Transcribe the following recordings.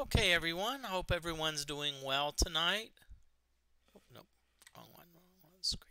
Okay, everyone. I hope everyone's doing well tonight. Oh, nope, wrong one screen.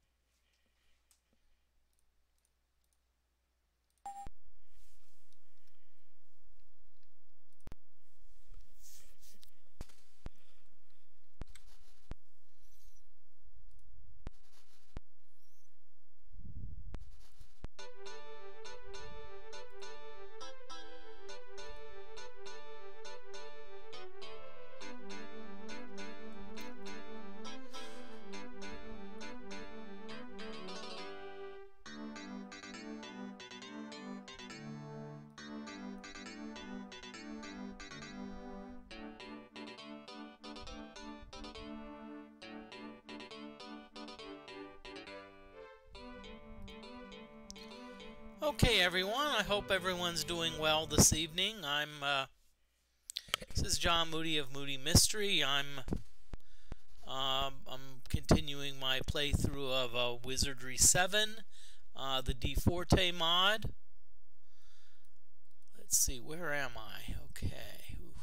Okay, everyone. I hope everyone's doing well this evening. This is John Moody of Moody Mystery. I'm continuing my playthrough of Wizardry 7, the D Forte mod. Let's see, where am I? Okay. Oof.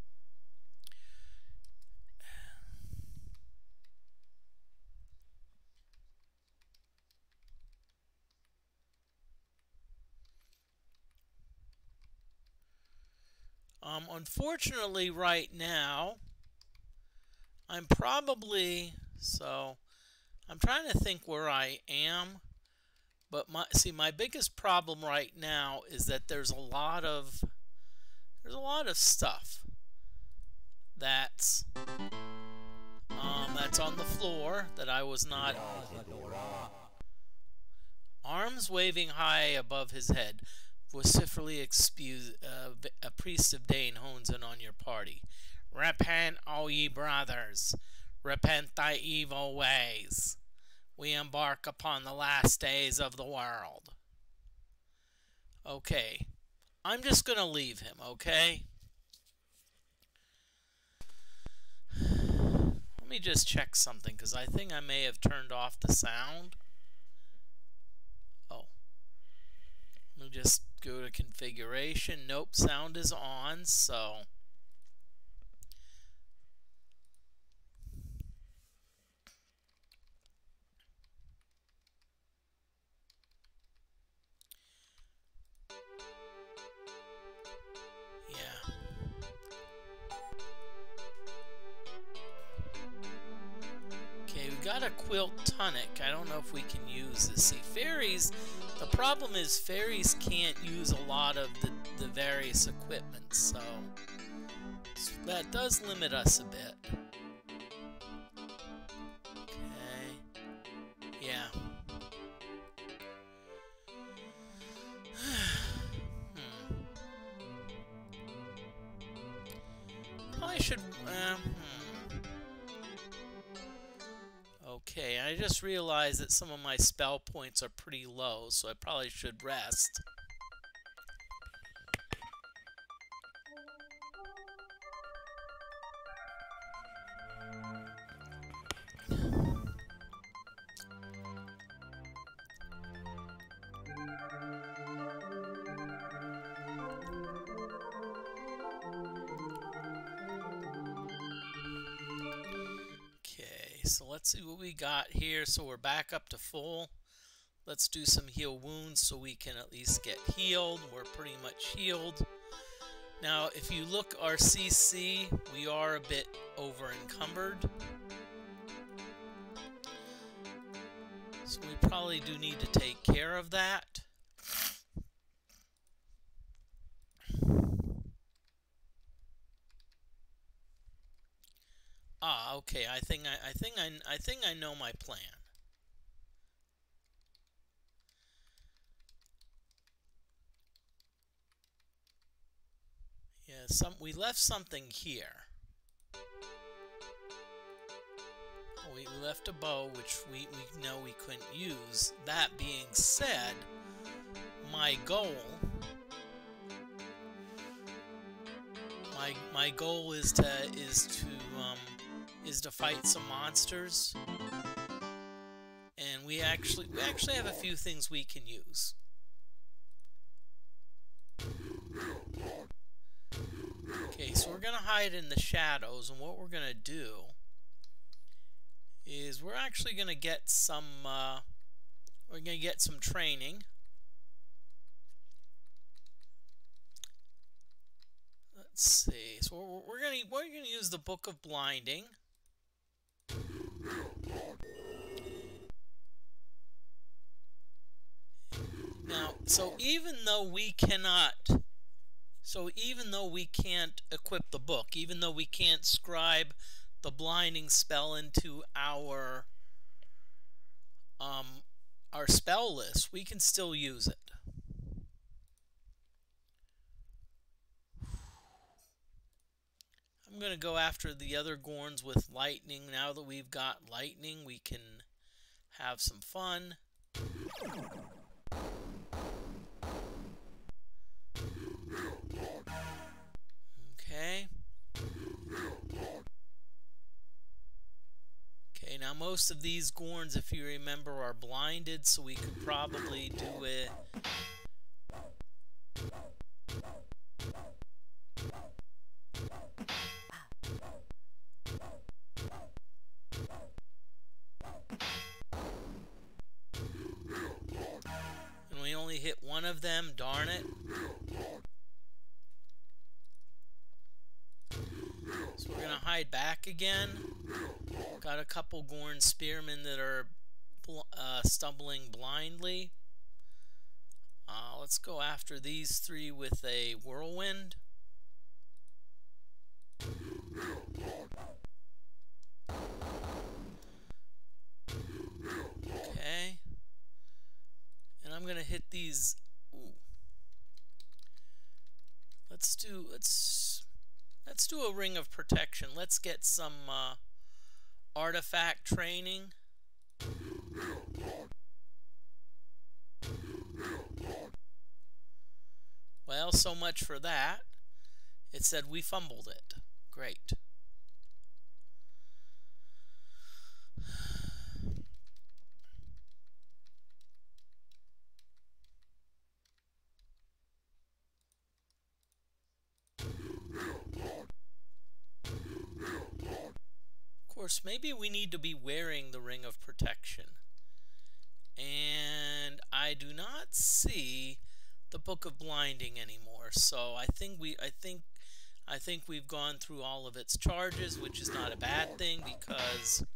Unfortunately, right now, I'm trying to think where I am, but my biggest problem right now is that there's a lot of stuff that's on the floor that I was not. Arms waving high above his head, vociferously a priest of Dane hones in on your party. Repent, O ye brothers, repent thy evil ways. We embark upon the last days of the world. Okay, I'm just gonna leave him, okay? Let me just check something, because I think I may have turned off the sound. Oh. Let me just go to configuration. Nope, sound is on, so... Got a quilt tunic. I don't know if we can use this. See, fairies, the problem is fairies can't use a lot of the various equipment, so that does limit us a bit. Okay. Yeah. Probably should... Okay, I just realized that some of my spell points are pretty low, so I probably should rest. So let's see what we got here. So we're back up to full. Let's do some heal wounds so we can at least get healed. We're pretty much healed. Now, if you look our CC, we are a bit over encumbered. So we probably do need to take care of that. Ah, okay. I think I know my plan. Yeah, we left something here. We left a bow, which we know we couldn't use. That being said, my goal is to fight some monsters, and we actually have a few things we can use. Okay, so we're gonna hide in the shadows, and what we're going to do is we're actually going to get some training. Let's see. So we're gonna use the Book of Blinding. Now, so even though we can't equip the book, even though we can't scribe the blinding spell into our spell list, we can still use it. I'm going to go after the other Gorns with lightning. Now that we've got lightning, we can have some fun. Okay. Okay, now most of these Gorns, if you remember, are blinded, so we could probably do it. And we only hit one of them, darn it. So we're going to hide back again. Got a couple Gorn Spearmen that are stumbling blindly. Let's go after these three with a Whirlwind. Okay. And I'm going to hit these. Ooh. Let's do a Ring of Protection. Let's get some artifact training. Well, so much for that. It said we fumbled it. Great. Of course, maybe we need to be wearing the Ring of Protection. And I do not see the Book of Blinding anymore. So I think we've gone through all of its charges, which is not a bad thing because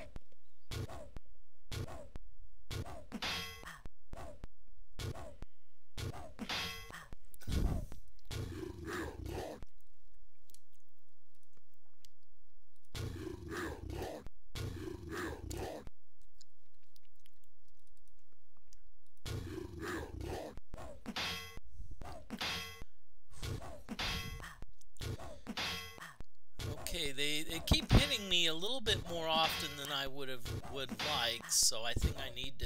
they keep hitting me a little bit more often than I would like, so I think I need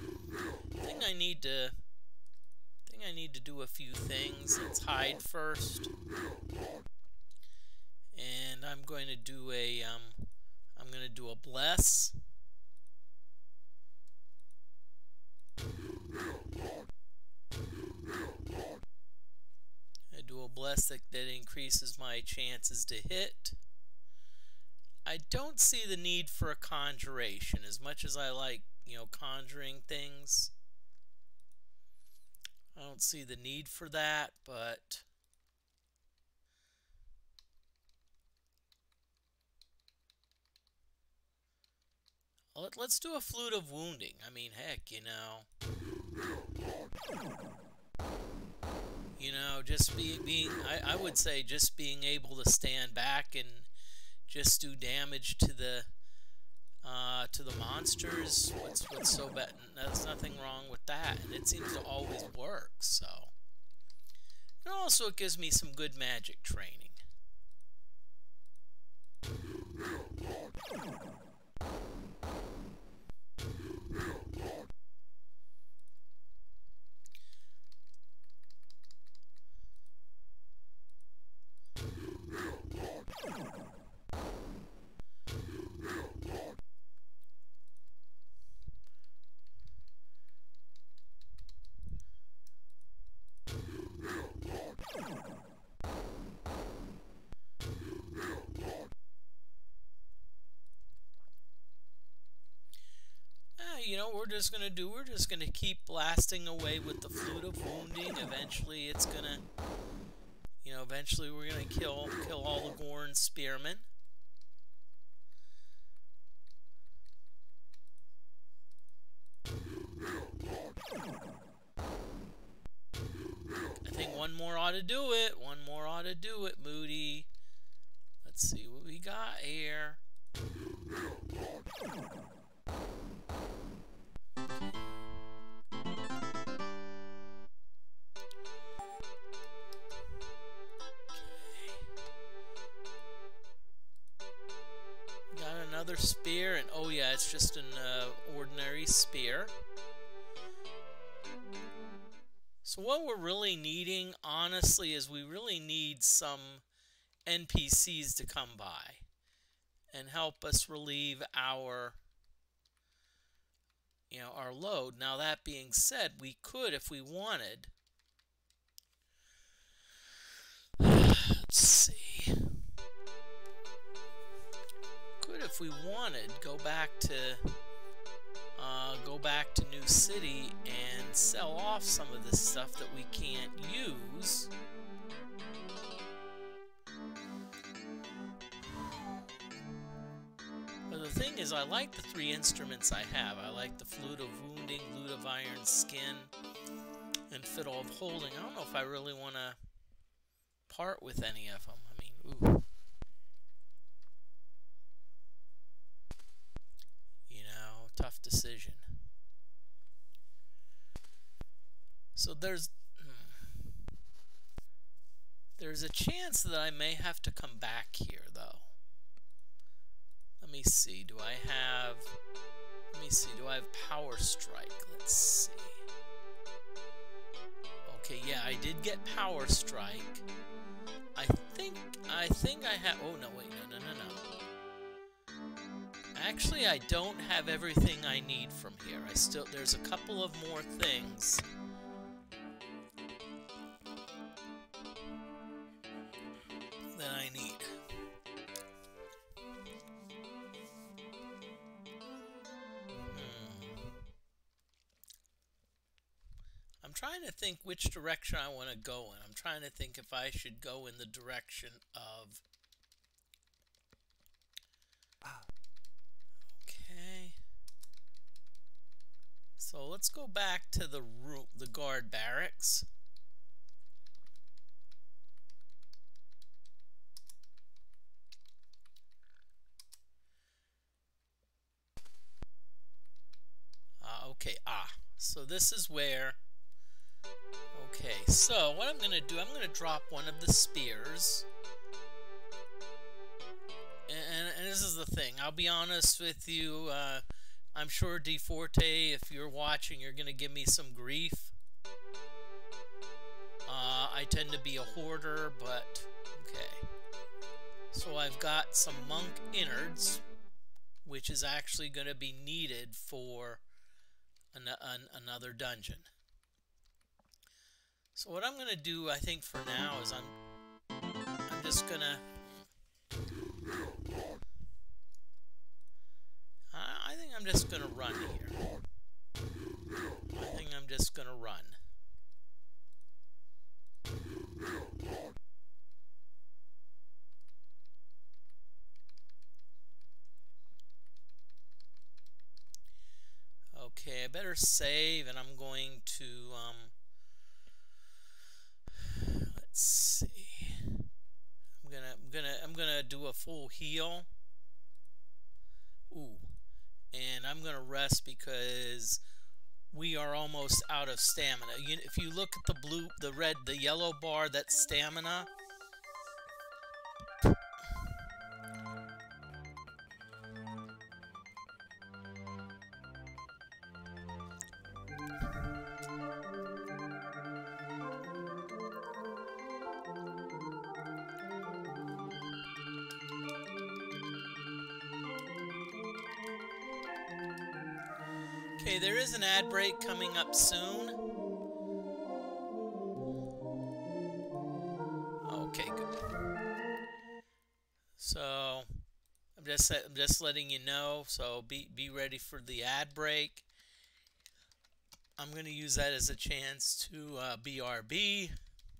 to do a few things. Let's hide first. And I'm going to do a bless. I do a bless that increases my chances to hit. I don't see the need for a conjuration as much as I like, conjuring things. I don't see the need for that, but let's do a Flute of Wounding. I mean, heck, just I would say just being able to stand back and just do damage to the monsters. What's so bad? There's nothing wrong with that, and it seems to always work. So, and also it gives me some good magic training. what we're just gonna do, we're just gonna keep blasting away with the Flute of Wounding. Eventually it's gonna, eventually we're gonna kill all the Gorn spearmen. I think one more ought to do it. One more ought to do it, Moody. Let's see what we got here. Got another spear, and oh yeah, it's just an ordinary spear. So what we're really needing, honestly, is we really need some NPCs to come by and help us relieve our, our load. Now that being said, we could, if we wanted, let's see, could, if we wanted, go back to New City and sell off some of this stuff that we can't use. But the thing is, I like the 3 instruments I have. I like the Flute of Wounding, Lute of Iron Skin, and Fiddle of Holding. I don't know if I really want to part with any of them. I mean, ooh. Tough decision. So there's a chance that I may have to come back here, though. Let me see. Do I have Power Strike? Let's see. Okay, yeah, I did get Power Strike. I think I have. Oh no, wait, no. Actually, I don't have everything I need from here. There's a couple of more things that I need. I'm trying to think which direction I want to go in. I'm trying to think if I should go in the direction of... Okay. So let's go back to the guard barracks. Okay, so this is where... Okay, so what I'm going to do, I'm going to drop one of the spears. And this is the thing, I'll be honest with you, I'm sure DeForte, if you're watching, you're going to give me some grief. I tend to be a hoarder, but okay. So I've got some monk innards, which is actually going to be needed for another dungeon. So what I'm going to do, I think for now, is I'm just going to... I think I'm just going to run here. I think I'm just going to run. Okay, I better save, and I'm going to, let's see. I'm gonna do a full heal. Ooh. And I'm gonna rest because we are almost out of stamina. If you look at the yellow bar, that's stamina. Okay, there is an ad break coming up soon. Okay, good. So I'm just letting you know. So be ready for the ad break. I'm going to use that as a chance to BRB.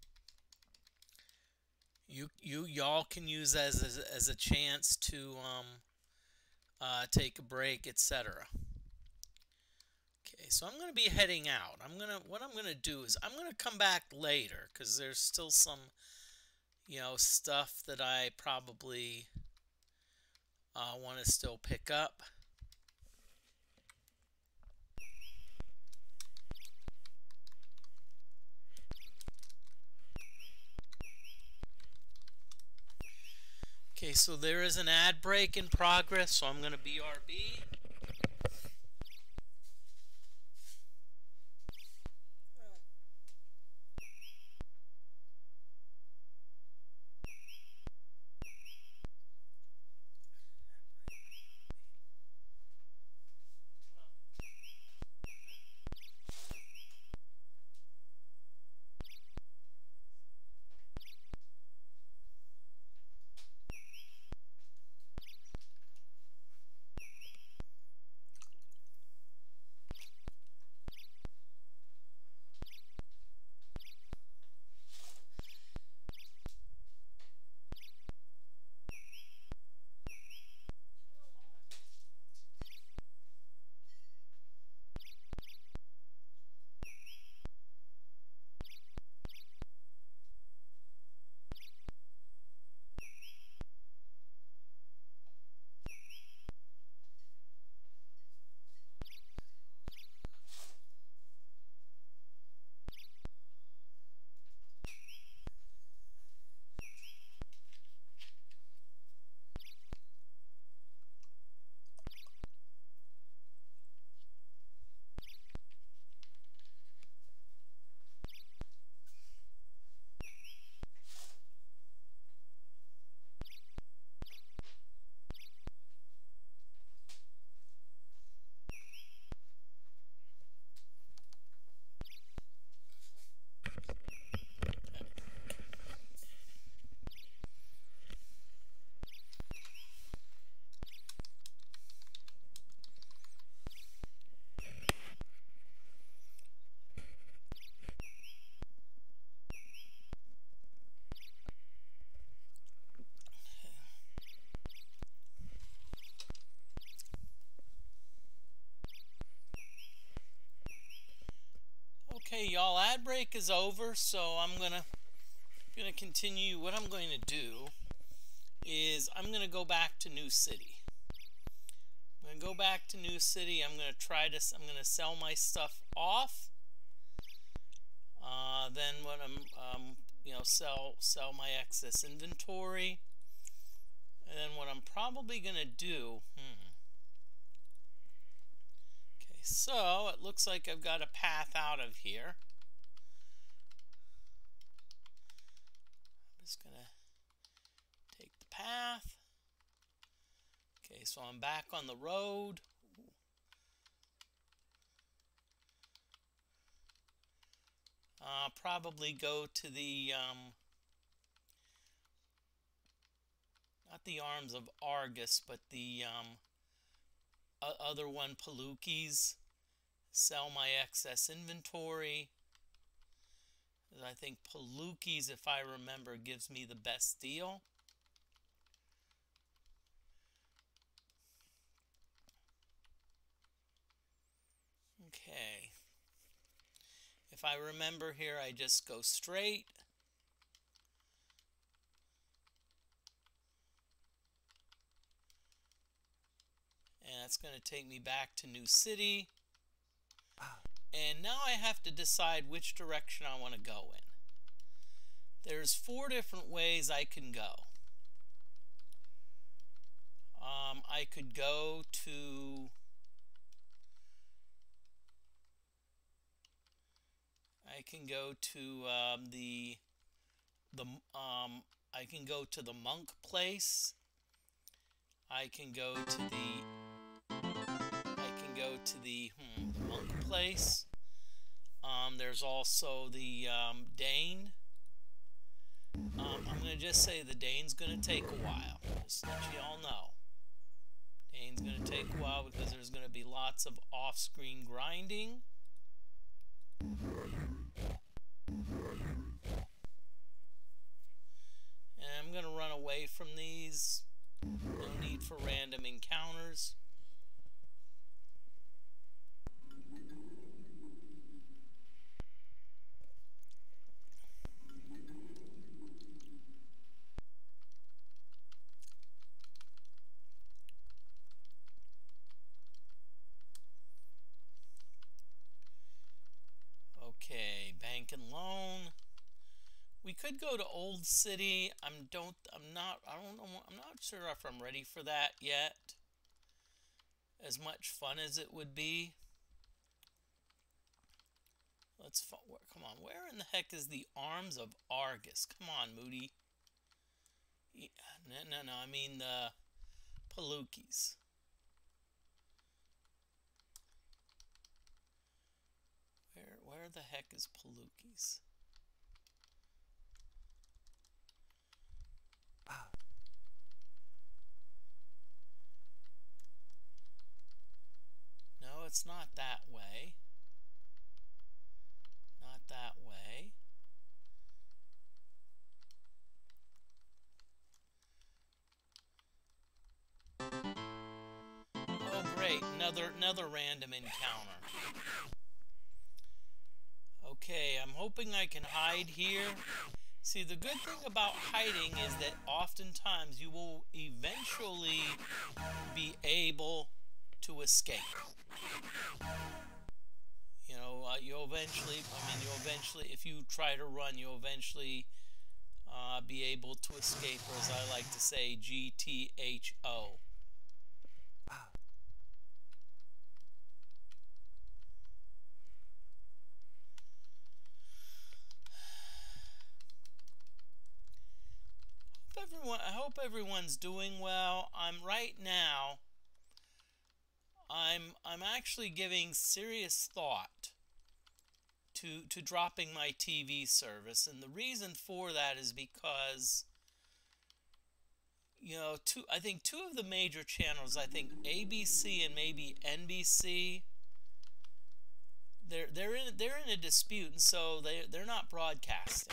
Y'all can use that as a chance to take a break, etc. Okay, so I'm going to be heading out. What I'm gonna do is I'm gonna come back later because there's still some, stuff that I probably want to still pick up. Okay, so there is an ad break in progress, so I'm going to BRB. Okay, y'all, ad break is over, so I'm gonna continue. What I'm going to do is I'm gonna go back to New City. I'm gonna go back to New City. I'm gonna sell my stuff off. Then when I'm sell my excess inventory, and then what I'm probably gonna do. Okay, so it looks like I've got a path out of here. I'm just gonna take the path. Okay, so I'm back on the road. Probably go to the not the Arms of Argus, but the other one, Palookies. Sell my excess inventory. I think Palookies, if I remember, gives me the best deal. Okay. If I remember here, I just go straight. And that's going to take me back to New City. And now I have to decide which direction I want to go in. There's 4 different ways I can go. I could go to... I can go to I can go to the Monk Place. I can go to the Monk Place. There's also the Dane. I'm gonna just say the Dane's gonna take a while. Just to let you all know. Dane's gonna take a while because there's gonna be lots of off-screen grinding. And I'm going to run away from these. No need for random encounters. Okay, bank and loan. We could go to Old City. I'm not sure if I'm ready for that yet. As much fun as it would be. Come on. Where in the heck is the Arms of Argus? Come on, Moody. Yeah, no. I mean the Palookies. Where the heck is Palookies? No, it's not that way. Not that way. Oh, great. Another random encounter. Okay, I'm hoping I can hide here. See, the good thing about hiding is that oftentimes you will eventually be able to escape. You know, you'll eventually, if you try to run, you'll eventually be able to escape, or as I like to say, GTHO. I hope everyone's doing well. I'm actually giving serious thought to dropping my TV service, and the reason for that is because, you know, I think two of the major channels, I think ABC and maybe NBC, they're in a dispute, and so they're not broadcasting.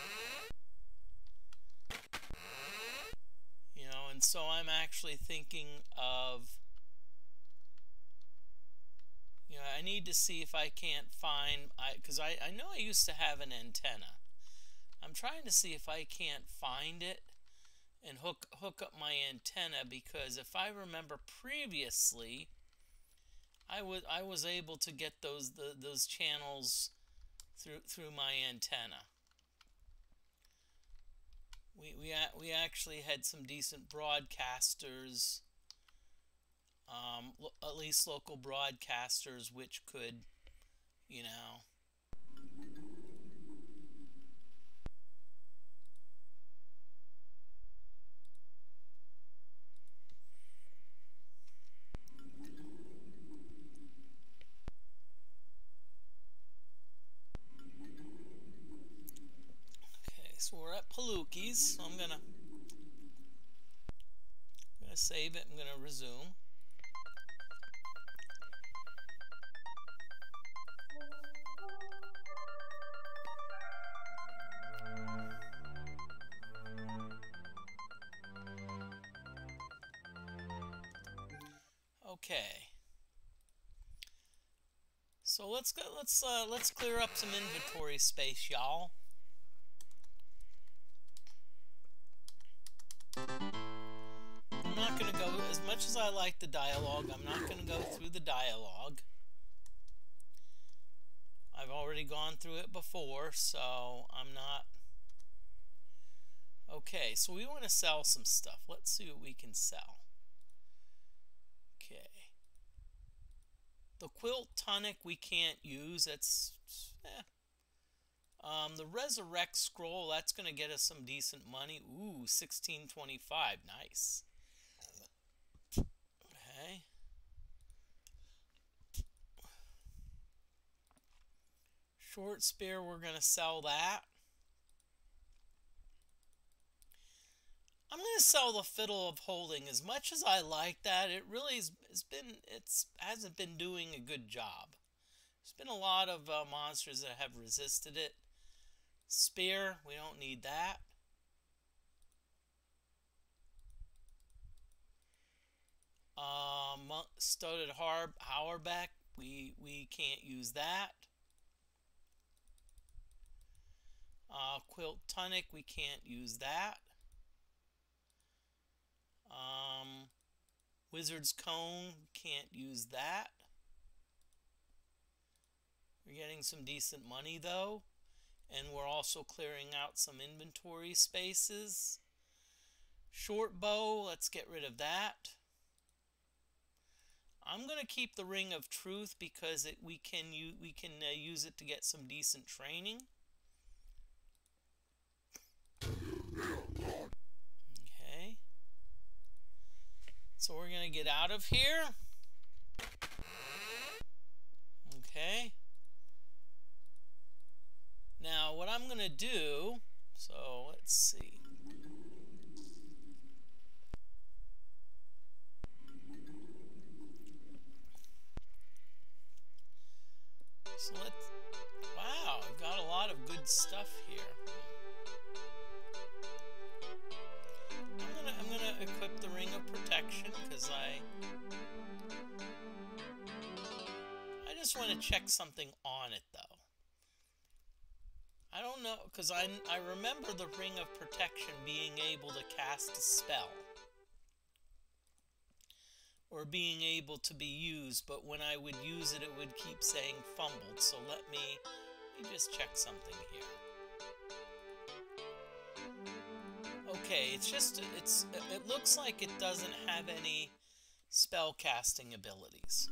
You know, and so I'm actually thinking of, you know, I need to see if I can't find, because I know I used to have an antenna. I'm trying to see if I can't find it and hook up my antenna, because if I remember previously, I was able to get those channels through my antenna. We actually had some decent broadcasters, at least local broadcasters, which could, you know. Okay, so we're at Palookies, so I'm gonna save it. I'm gonna resume. Okay. So let's clear up some inventory space, y'all. I'm not gonna go, as much as I like the dialogue, I'm not gonna go through the dialogue. I've already gone through it before, so I'm not. Okay, so we want to sell some stuff. Let's see what we can sell. Okay. The quilt tonic we can't use. That's the resurrect scroll, that's going to get us some decent money. Ooh, 1625. Nice. Okay. Short spear, we're going to sell that. I'm going to sell the Fiddle of Holding. As much as I like that, it really hasn't been doing a good job. It's Been a lot of monsters that have resisted it. Spear, we don't need that. Studded Hauerbeck, we can't use that. Quilt Tunic, we can't use that. Wizard's Cone, can't use that. We're getting some decent money though, and we're also clearing out some inventory spaces. Short bow, let's get rid of that. I'm gonna keep the Ring of Truth because we can use it to get some decent training. Okay. So we're gonna get out of here. Okay. Now what I'm gonna do, so let's see. So wow, I've got a lot of good stuff here. I'm gonna equip the Ring of Protection because I just want to check something on it though. I don't know, because I remember the Ring of Protection being able to cast a spell or being able to be used, but when I would use it, it would keep saying fumbled. So let me just check something here. Okay, it looks like it doesn't have any spell casting abilities.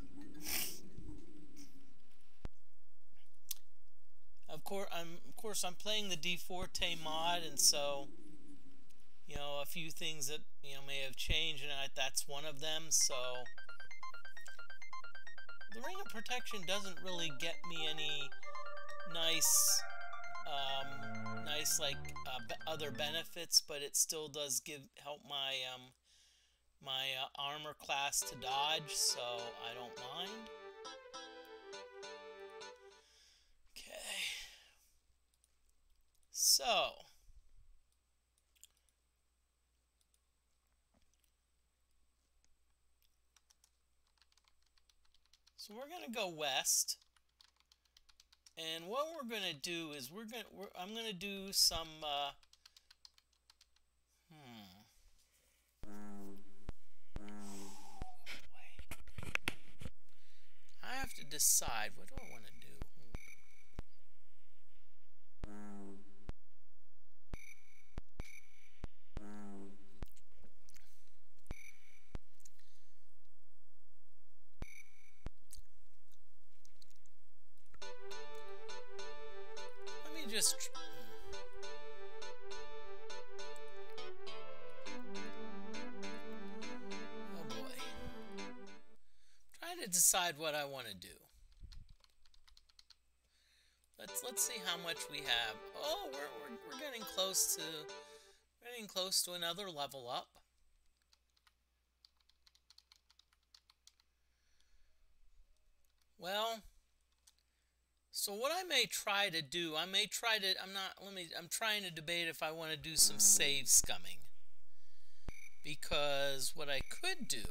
Of course, I'm playing the DeForte mod, and so, you know, a few things that, you know, may have changed, and that's one of them. So the Ring of Protection doesn't really get me any nice other benefits, but it still does help my my armor class to dodge, so I don't mind. Okay, so we're gonna go west. And what we're gonna do is I'm gonna do some I have to decide, what do I want to do? Let me just to decide what I want to do. Let's see how much we have. Oh, we're getting close to another level up. Well, so what I may try to do, I'm trying to debate if I want to do some save scumming. Because what I could do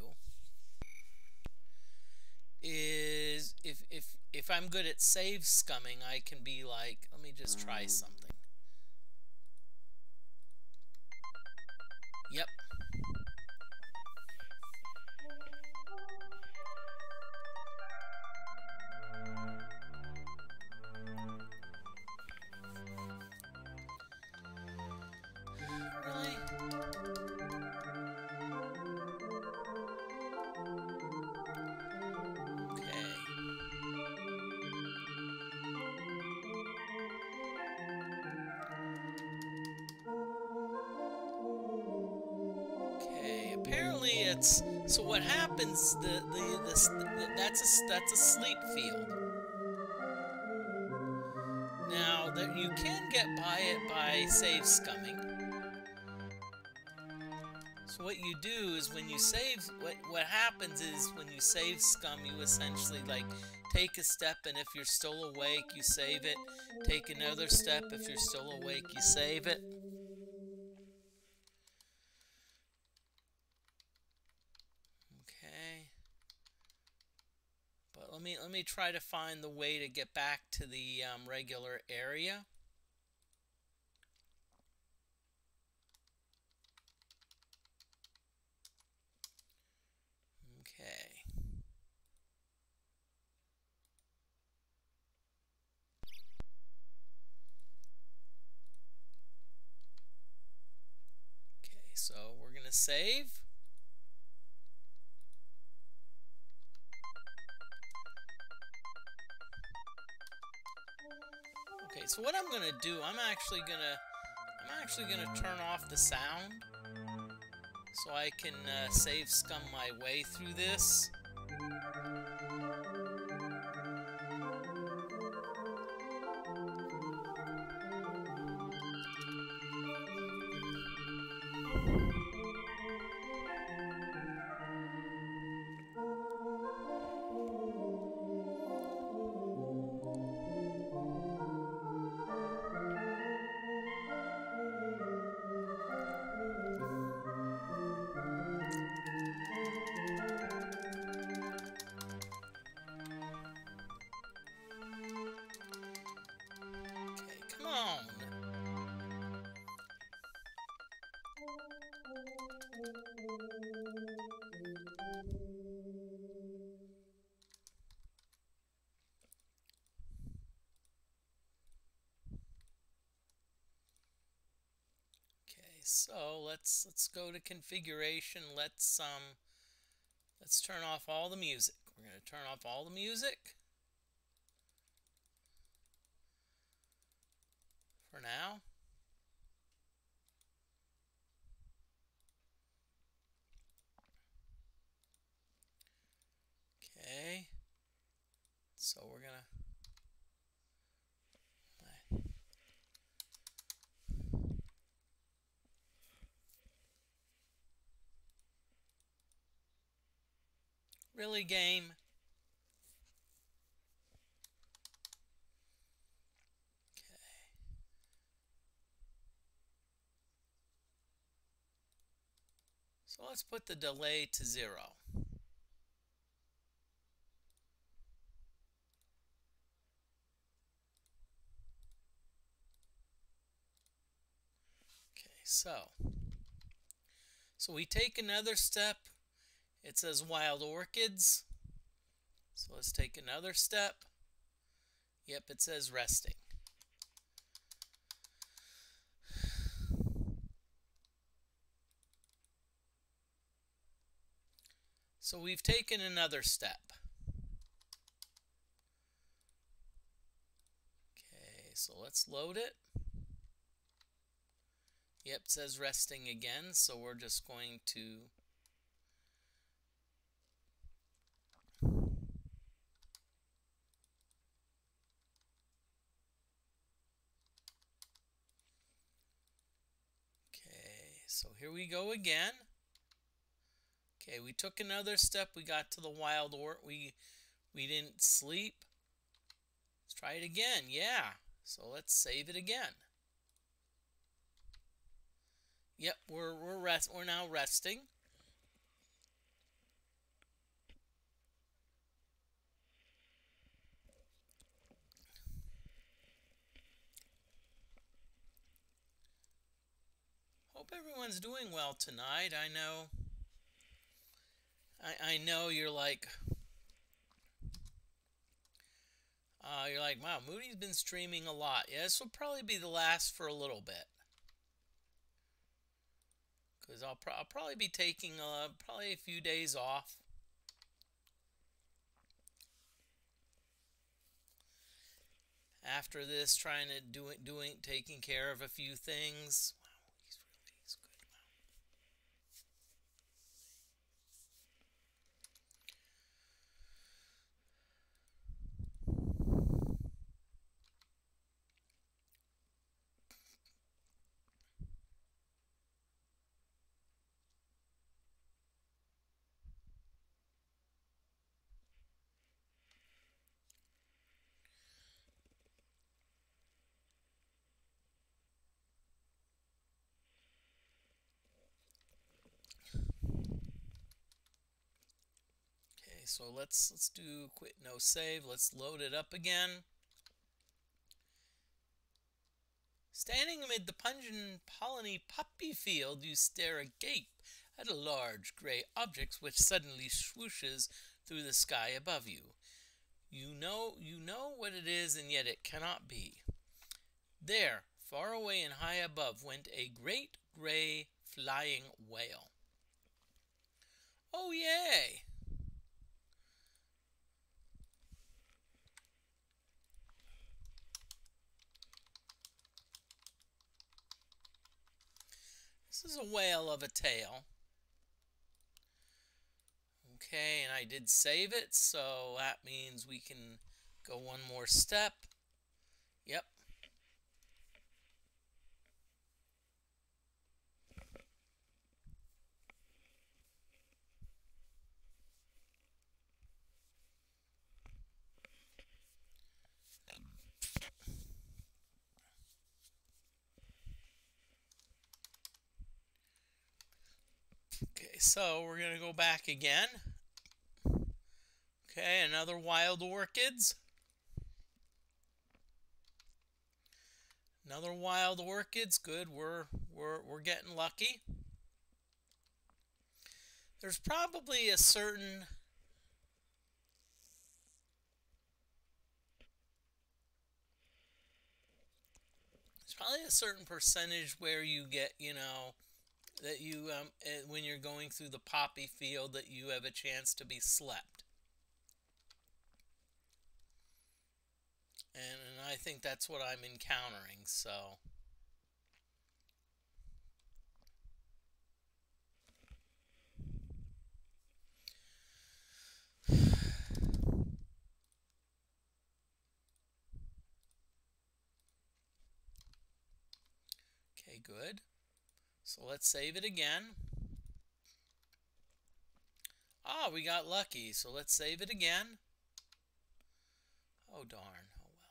is if I'm good at save scumming, I can be like, let me just try something. Yep. So what happens? That's a sleep field. Now that you can get by it by save scumming. So what you do is when you save, what happens is when you save scum, you essentially like take a step, and if you're still awake, you save it. Take another step. If you're still awake, you save it. Okay. But let me try to find the way to get back to the regular area. Okay. Okay, so we're going to save. Okay, so what I'm going to do, I'm actually going to turn off the sound so I can save scum my way through this. So let's go to configuration. Let's turn off all the music. We're going to turn off all the music for now. Okay. So we're going to really game. Okay. So let's put the delay to 0. Okay, so we take another step. It says wild orchids. So let's take another step. Yep, it says resting. So we've taken another step. Okay, so let's load it. Yep, it says resting again, so we're just going to so here we go again. Okay, we took another step. We got to the wild orchid. We didn't sleep. Let's try it again. Yeah. So let's save it again. Yep, we're now resting. Hope everyone's doing well tonight. I know you're like wow, Moody's been streaming a lot. Yeah, this will probably be the last for a little bit, because I'll probably be taking probably a few days off. After this, trying to taking care of a few things. Wow, he's good. so let's do quit no save. Let's load it up again. Standing amid the pungent polleny poppy field, you stare agape at a large gray object which suddenly swooshes through the sky above you. You know what it is, and yet it cannot be. There, far away and high above, went a great gray flying whale. Oh, yay! This is a whale of a tail. Okay, and I did save it, so that means we can go one more step. Yep. Okay, so we're going to go back again. Okay, another wild orchids. Another wild orchids. Good, we're getting lucky. There's probably a certain percentage where you get, that you when you're going through the poppy field, that you have a chance to be slept. And I think that's what I'm encountering, so. Okay, good. So let's save it again. Ah, we got lucky, so let's save it again. Oh, darn. Oh, well.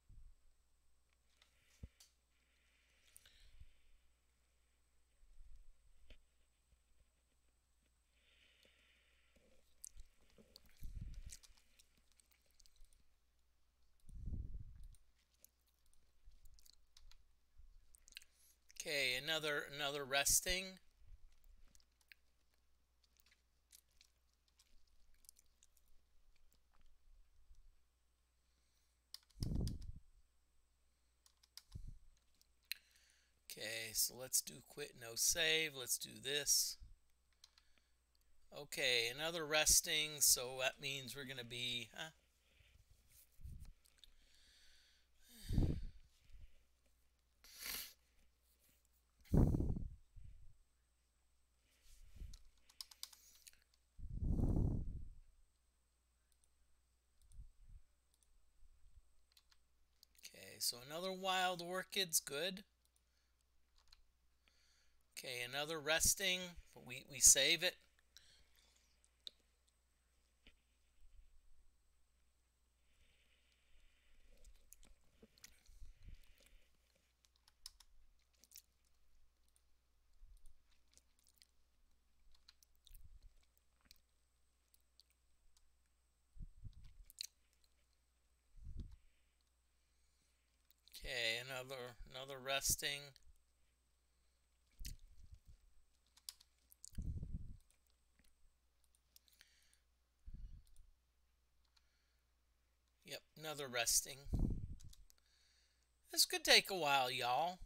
Okay, another resting. Okay, so let's do quit no save. Let's do this. Okay, another resting, so that means we're going to be... Okay, so another wild orchid's good. Okay, another resting, but we save it. Okay, another resting. Yep, another resting. This could take a while, y'all.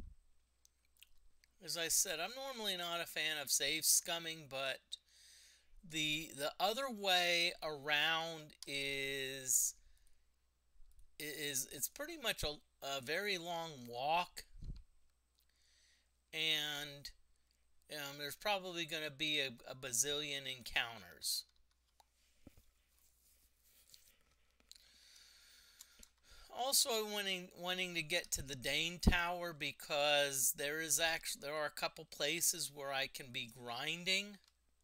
As I said, I'm normally not a fan of save scumming, but the other way around is it's pretty much a very long walk, and there's probably going to be a bazillion encounters. Also, wanting to get to the Dane Tower because there are a couple places where I can be grinding.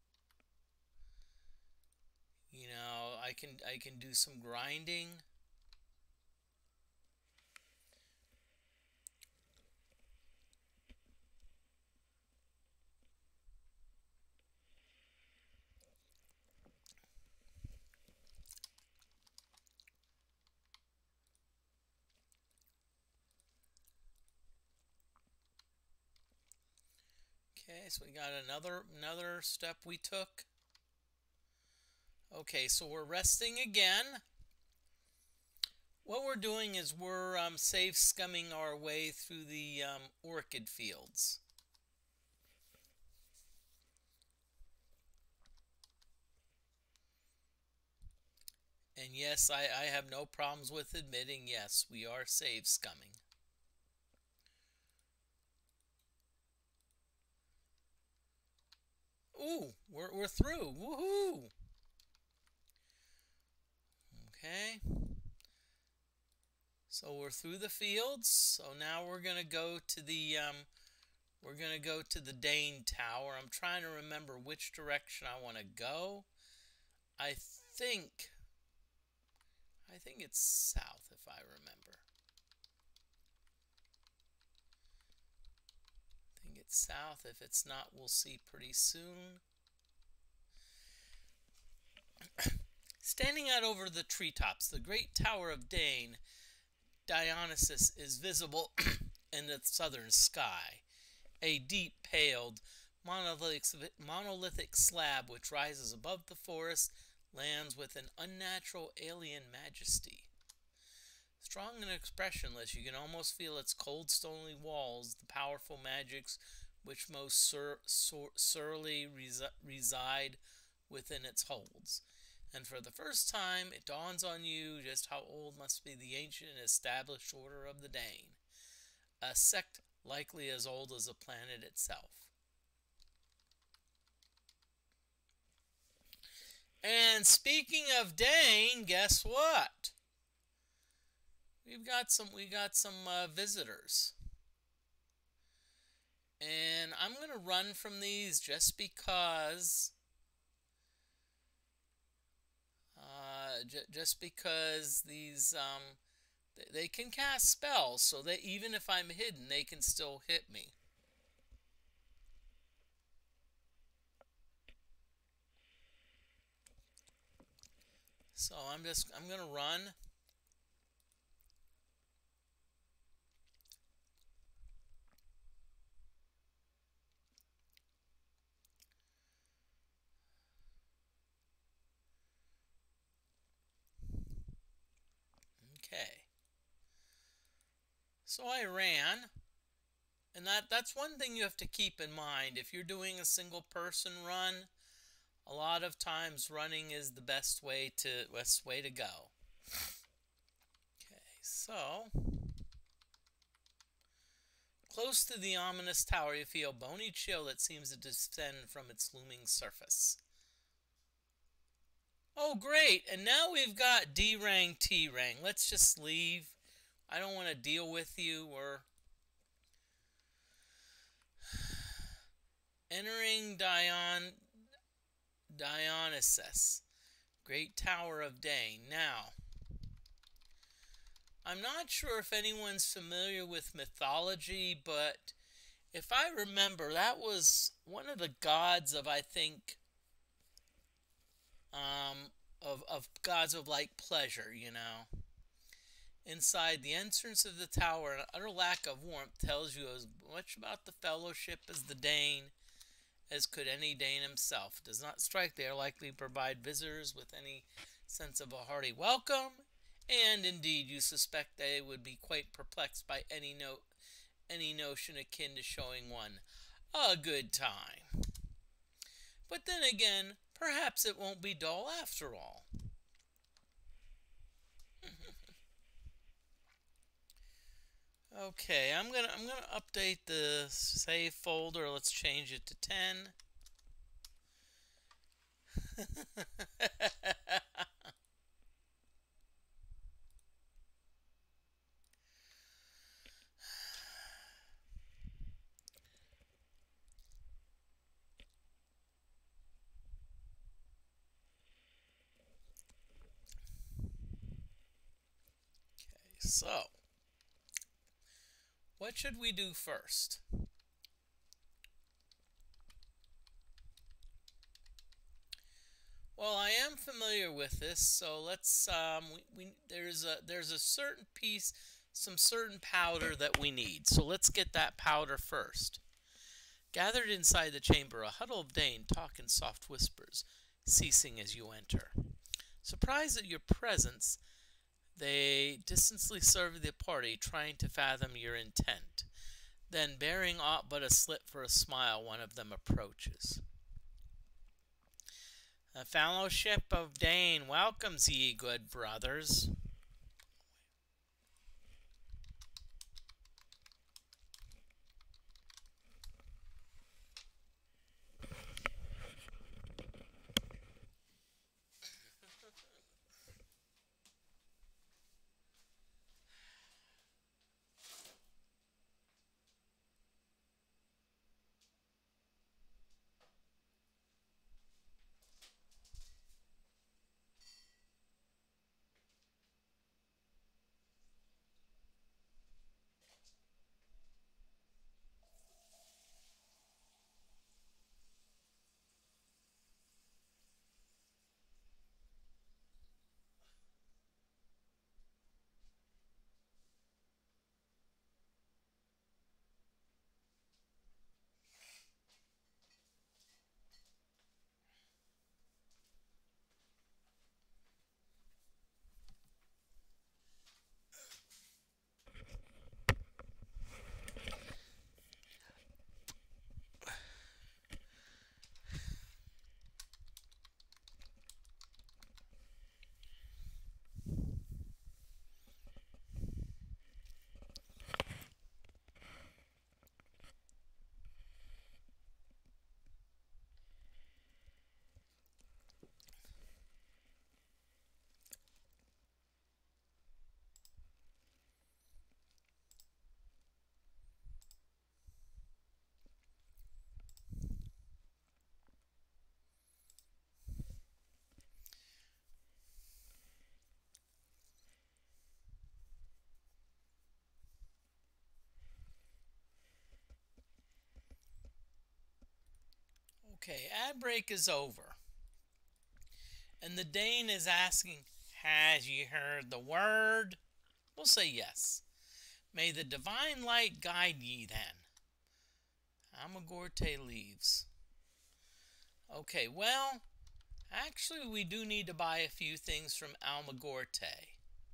I can do some grinding. Okay, so we got another step we took. Okay, so we're resting again. What we're doing is we're safe scumming our way through the orchid fields. And yes, I have no problems with admitting, yes, we are safe scumming. Ooh, we're through. Woohoo! Okay. So we're through the fields. So now we're gonna go to the Dane Tower. I'm trying to remember which direction I want to go. I think it's south, if I remember. I think it's south. If it's not, we'll see pretty soon. Standing out over the treetops, the great Tower of Dane, Dionysus, is visible in the southern sky. A deep, paled, monolithic slab which rises above the forest lands with an unnatural alien majesty. Strong and expressionless, you can almost feel its cold stony walls, the powerful magics which most surely reside within its holds. And for the first time, it dawns on you just how old must be the ancient and established Order of the Dane, a sect likely as old as the planet itself. And speaking of Dane, guess what? We got some visitors. And I'm going to run from these just because these they can cast spells, so that even if I'm hidden, they can still hit me. So I'm going to run. Okay. So I ran, and that's one thing you have to keep in mind. If you're doing a single person run, a lot of times running is the best way to go. Okay, so close to the ominous tower, you feel a bony chill that seems to descend from its looming surface. Oh, great! And now we've got D-Rang, T-Rang. Let's just leave. I don't want to deal with you. We're entering Dionysus, Great Tower of Dane. Now, I'm not sure if anyone's familiar with mythology, but if I remember, that was one of the gods of, I think, of gods of like pleasure, you know. Inside the entrance of the tower, an utter lack of warmth tells you as much about the fellowship as the Dane as could any Dane himself. It does not strike they are likely to provide visitors with any sense of a hearty welcome, and indeed you suspect they would be quite perplexed by any notion akin to showing one a good time. But then again, perhaps it won't be dull after all. Okay, I'm gonna update the save folder. Let's change it to 10. So, what should we do first? Well, I am familiar with this, so let's there's a certain piece, some certain powder that we need. So let's get that powder first. Gathered inside the chamber, a huddle of Dane talk in soft whispers, ceasing as you enter. Surprised at your presence, they distantly survey the party, trying to fathom your intent. Then, bearing aught but a slip for a smile, one of them approaches. The fellowship of Dane welcomes ye, good brothers. Okay, ad break is over. And the Dane is asking, has ye heard the word? We'll say yes. May the divine light guide ye then. Almagorte leaves. Okay, well, actually we do need to buy a few things from Almagorte.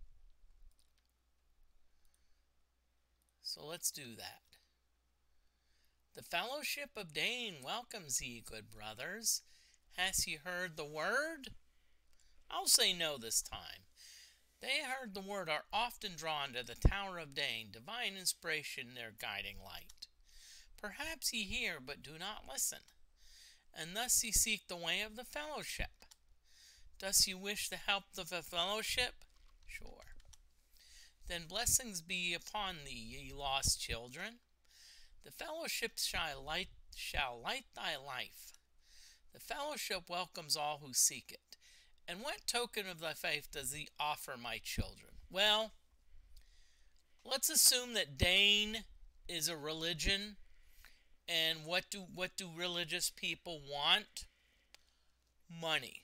So let's do that. The fellowship of Dane welcomes ye, good brothers. Has ye heard the word? I'll say no this time. They heard the word are often drawn to the Tower of Dane, divine inspiration their guiding light. Perhaps ye hear, but do not listen, and thus ye seek the way of the fellowship. Does ye wish the help of the fellowship? Sure. Then blessings be upon thee, ye lost children. The fellowship shall light thy life. The fellowship welcomes all who seek it. And what token of thy faith does he offer, my children? Well, let's assume that Dane is a religion. And what do religious people want? Money.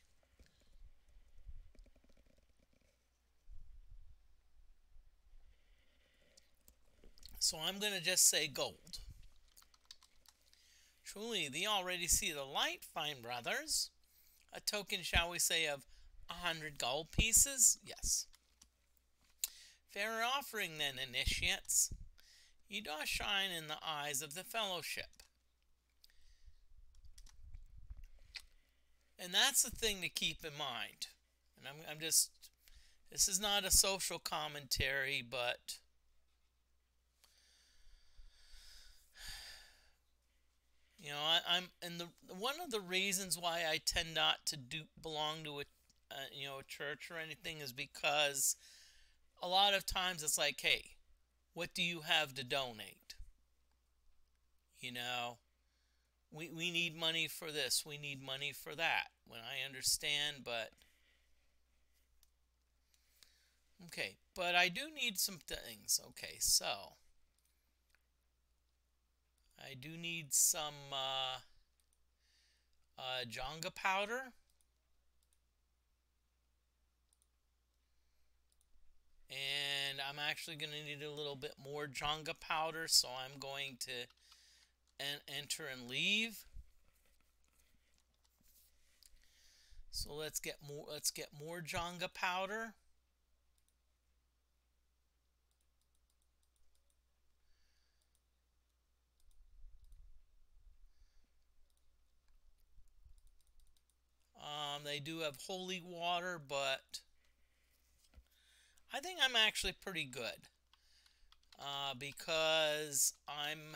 So I'm going to just say gold. Truly, thee already see the light, fine brothers. A token, shall we say, of 100 gold pieces? Yes. Fair offering then, initiates. Ye doth shine in the eyes of the fellowship. And that's the thing to keep in mind. And I'm just, this is not a social commentary, but you know, one of the reasons why I tend not to belong to a church or anything is because a lot of times it's like, hey, what do you have to donate? You know, we need money for this, we need money for that. When I understand, but okay, but I do need some things. Okay, so I do need some Jenga powder. And I'm actually going to need a little bit more Jenga powder, so I'm going to enter and leave. So let's get more Jenga powder. They do have holy water, but I think I'm actually pretty good because I'm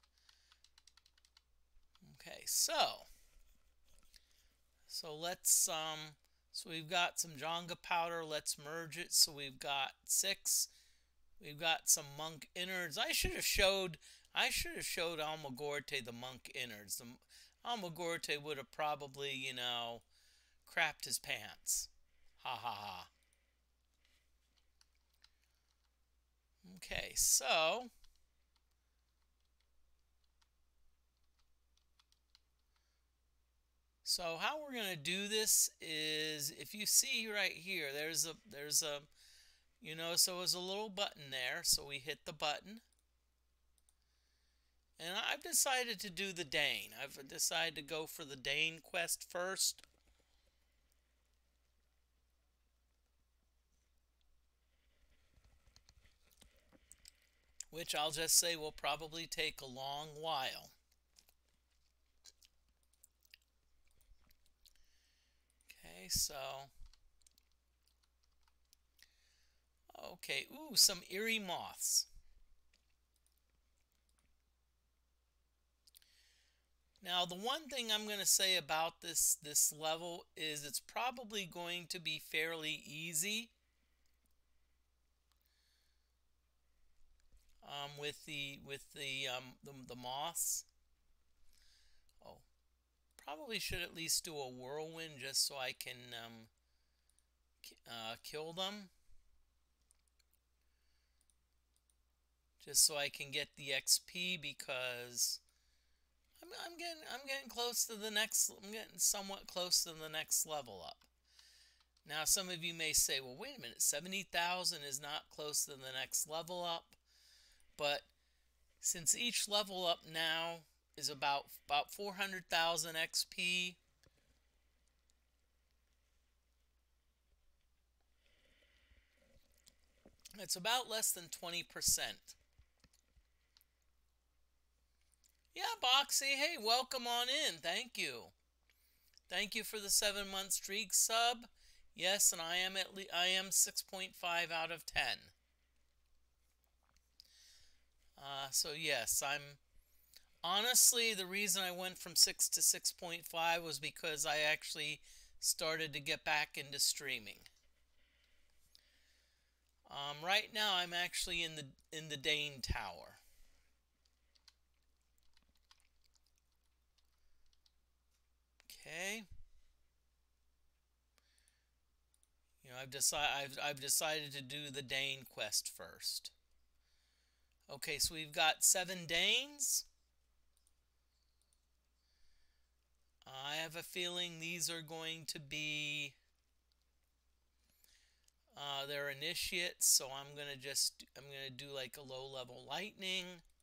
okay. So let's so we've got some Jenga powder. Let's merge it. So we've got 6. We've got some monk innards. I should have showed Amalgorte the monk innards. Amalgorte would have probably, crapped his pants. Ha ha ha. Okay, so how we're gonna do this is, if you see right here, there's a so there's a little button there. So we hit the button, and I've decided to do the Dane. I've decided to go for the Dane quest first. Which I'll just say will probably take a long while. Okay, so okay, ooh, some eerie moths. Now, the one thing I'm going to say about this level is it's probably going to be fairly easy with the moths. Oh, probably should at least do a whirlwind just so I can kill them. Just so I can get the XP, because I'm getting close to the next. I'm getting somewhat close to the next level up. Now, some of you may say, "Well, wait a minute. 70,000 is not close to the next level up." But since each level up now is about 400,000 XP, it's about less than 20%. Yeah, Boxy, hey, welcome on in. Thank you. Thank you for the 7-month streak sub. Yes, and I am 6.5 out of 10. So yes, honestly, the reason I went from 6 to 6.5 was because I actually started to get back into streaming. Right now, I'm actually in the Dane Tower. Okay. I've decided to do the Dane quest first. Okay, so we've got 7 Danes. I have a feeling these are going to be they're initiates, so I'm gonna do like a low-level lightning,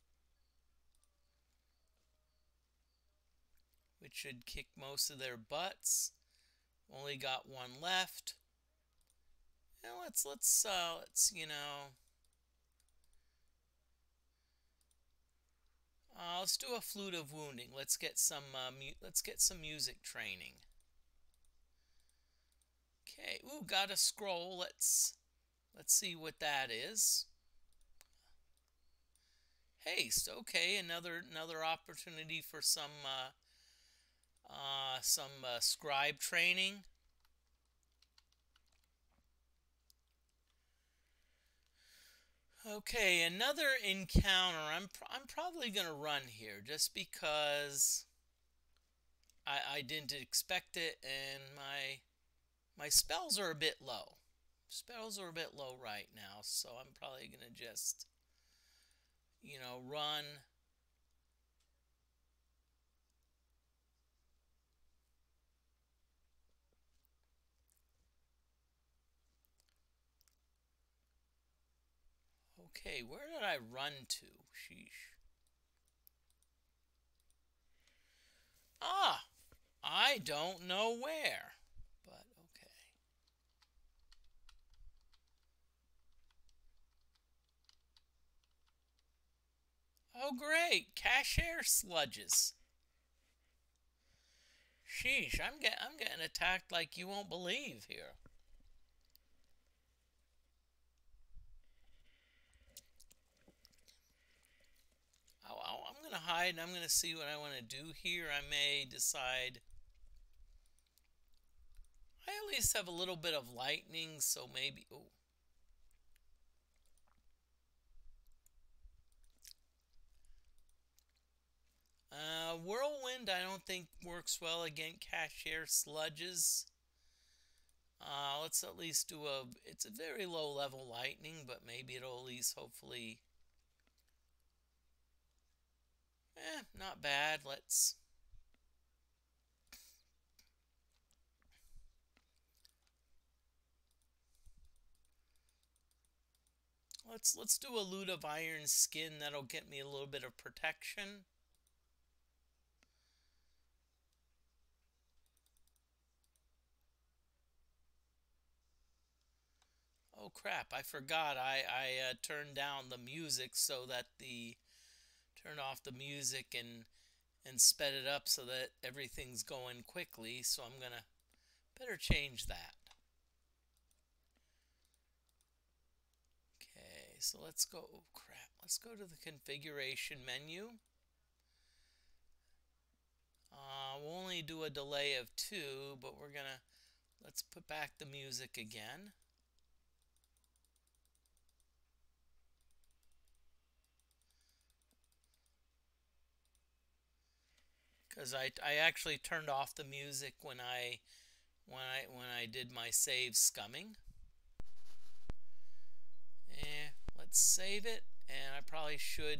which should kick most of their butts. Only got 1 left. And let's let's do a flute of wounding. Let's get some music training. Okay, ooh, got a scroll. Let's see what that is. Haste. Okay, another opportunity for some scribe training. Okay, another encounter. I'm probably gonna run here just because I didn't expect it, and my spells are a bit low. Spells are a bit low right now, so I'm probably gonna just run. Okay, where did I run to? Sheesh. Ah, I don't know where, but okay. Oh, great, cash air sludges. Sheesh, I'm getting attacked like you won't believe here. I'm gonna hide and I'm gonna see what I want to do here. I may decide. I at least have a little bit of lightning, so maybe. Oh. Whirlwind, I don't think works well against cash air sludges. Let's at least do a. It's a very low level lightning, but maybe it'll at least hopefully. Not bad. Let's do a loot of iron skin. That'll get me a little bit of protection. Oh crap, I forgot I turned down the music so that turned off the music and sped it up so that everything's going quickly, so I'm gonna better change that. Okay, so let's go, oh crap, let's go to the configuration menu. We'll only do a delay of 2, but let's put back the music again. Because I actually turned off the music when I did my save scumming. Let's save it, and I probably should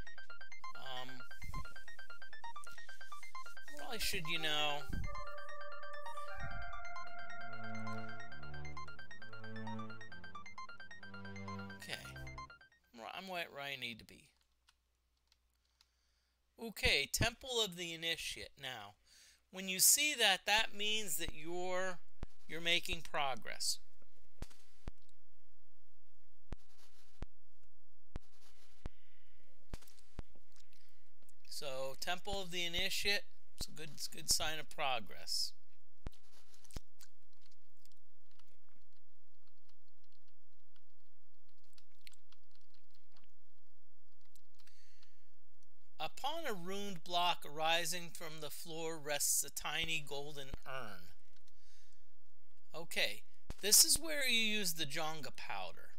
you know, okay, I'm right where I need to be. Okay, Temple of the Initiate. Now, when you see that, that means that you're making progress. So, Temple of the Initiate, it's a good sign of progress. Upon a runed block arising from the floor rests a tiny golden urn. Okay, this is where you use the Jonga powder.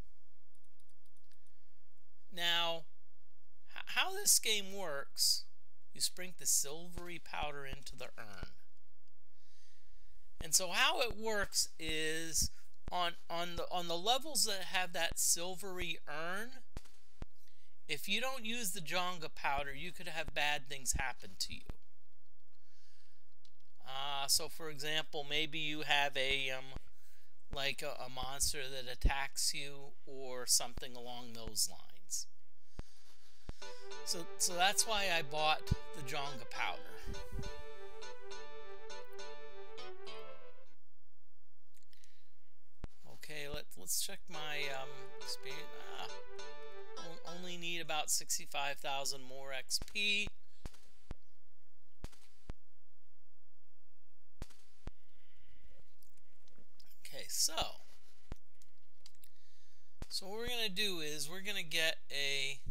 Now, how this game works, you sprinkle the silvery powder into the urn. And so how it works is on the levels that have that silvery urn, if you don't use the Jonga powder, you could have bad things happen to you. So for example, maybe you have like a monster that attacks you or something along those lines. So that's why I bought the Jonga powder. Okay, let's check my experience. Only need about 65,000 more XP. Okay, so what we're gonna do is we're gonna get a.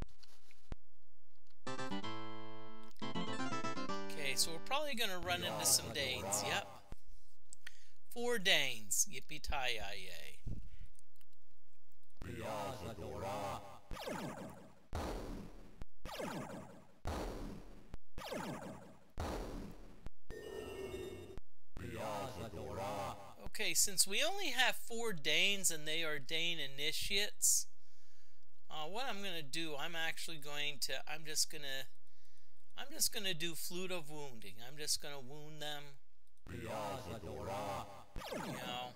Okay, so we're probably gonna run into some Danes. Yep, 4 Danes. Yippee-ki-yay. Okay, since we only have 4 Danes and they are Dane initiates, what I'm gonna do, I'm just gonna do Flute of Wounding. I'm just gonna wound them. You know.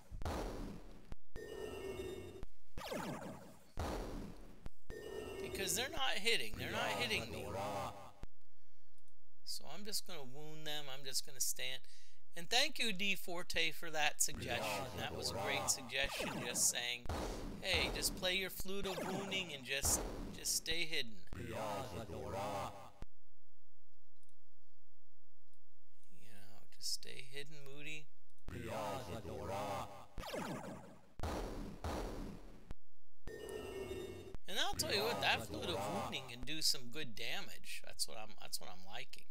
Because they're not hitting me. So I'm I'm just going to wound them. I'm just going to stand. And thank you, D Forte, for that suggestion. That was a great suggestion, just saying, hey, just play your flute of wounding and just stay hidden. You know, just stay hidden, Moody. And I'll tell you what, that flute of wounding can do some good damage. That's what I'm liking.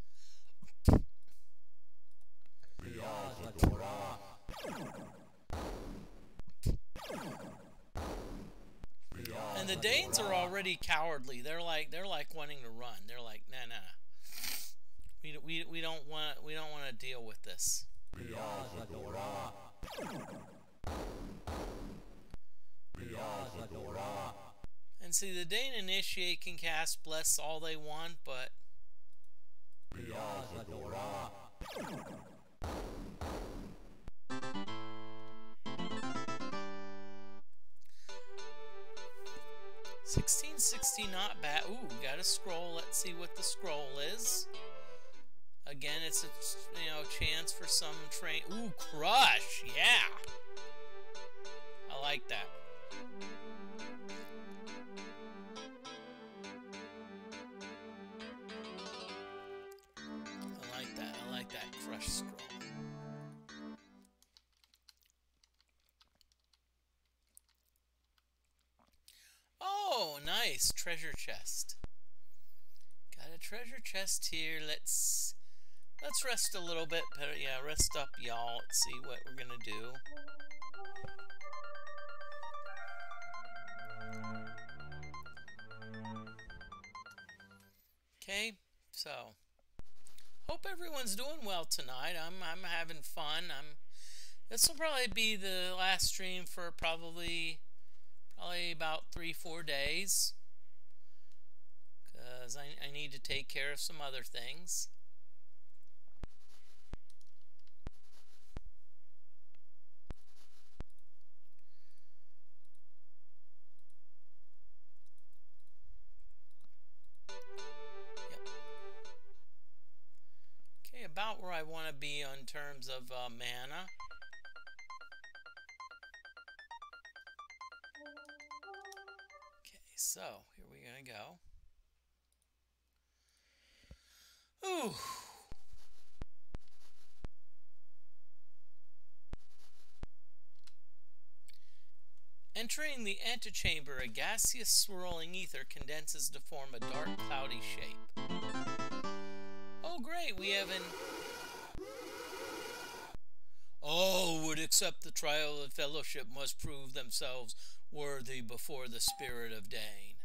And the Danes are already cowardly. They're like wanting to run. They're like, nah. We don't want to deal with this. And see, the Dane Initiate can cast Bless all they want, but 1660, not bad. Ooh, got a scroll. Let's see what the scroll is. Again, it's a chance for some train. Ooh, Crush, yeah. I like that. I like that Crush scroll. Oh, nice treasure chest. Got a treasure chest here. Let's rest a little bit. Yeah, rest up, y'all. Let's see what we're gonna do. Okay, so hope everyone's doing well tonight. I'm having fun. This will probably be the last stream for probably about 3-4 days, because I need to take care of some other things. Yep. Okay, about where I want to be in terms of mana. So, here we're going to go. Ooh. Entering the antechamber, a gaseous swirling ether condenses to form a dark, cloudy shape. Oh, great, we have an... All who would accept the trial of fellowship must prove themselves worthy before the spirit of Dane.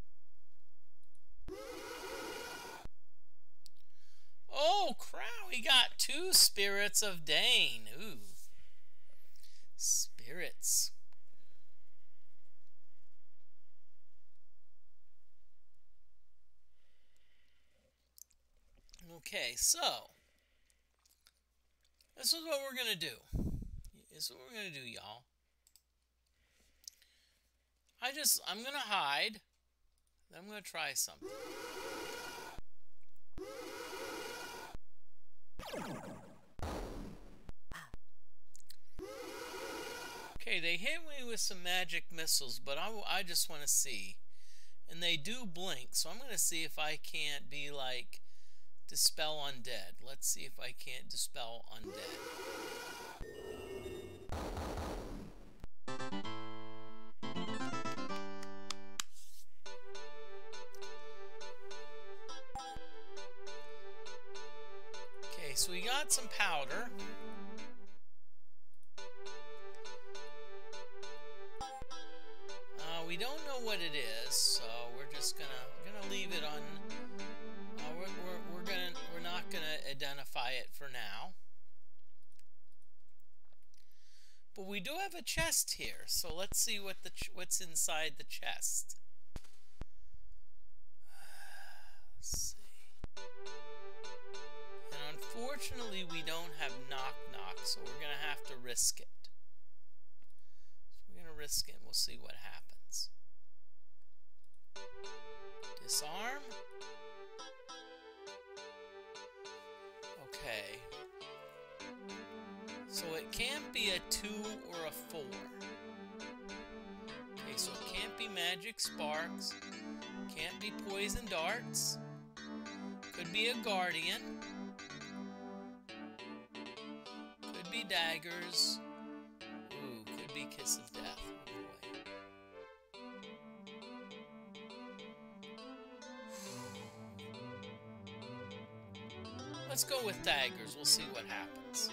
Oh, crap, we got 2 spirits of Dane. Ooh. Spirits. Okay, so this is what we're going to do. This is what we're going to do, y'all. I'm going to hide. Then I'm going to try something. Okay, they hit me with some magic missiles, but I just want to see. And they do blink, so I'm going to see if I can't be like Dispel Undead. Let's see if I can't Dispel Undead. Okay, so we got some powder. We don't know what it is, so we're just gonna leave it on. We're not gonna identify it for now. But we do have a chest here, so let's see what's inside the chest. Let's see. And unfortunately, we don't have knock, so we're gonna have to risk it. So we're gonna risk it, and we'll see what happens. Disarm. Okay. So it can't be a 2 or a 4. Okay, so it can't be magic sparks. Can't be poison darts. Could be a guardian. Could be daggers. Ooh, could be kiss of death. Oh boy. Let's go with daggers. We'll see what happens.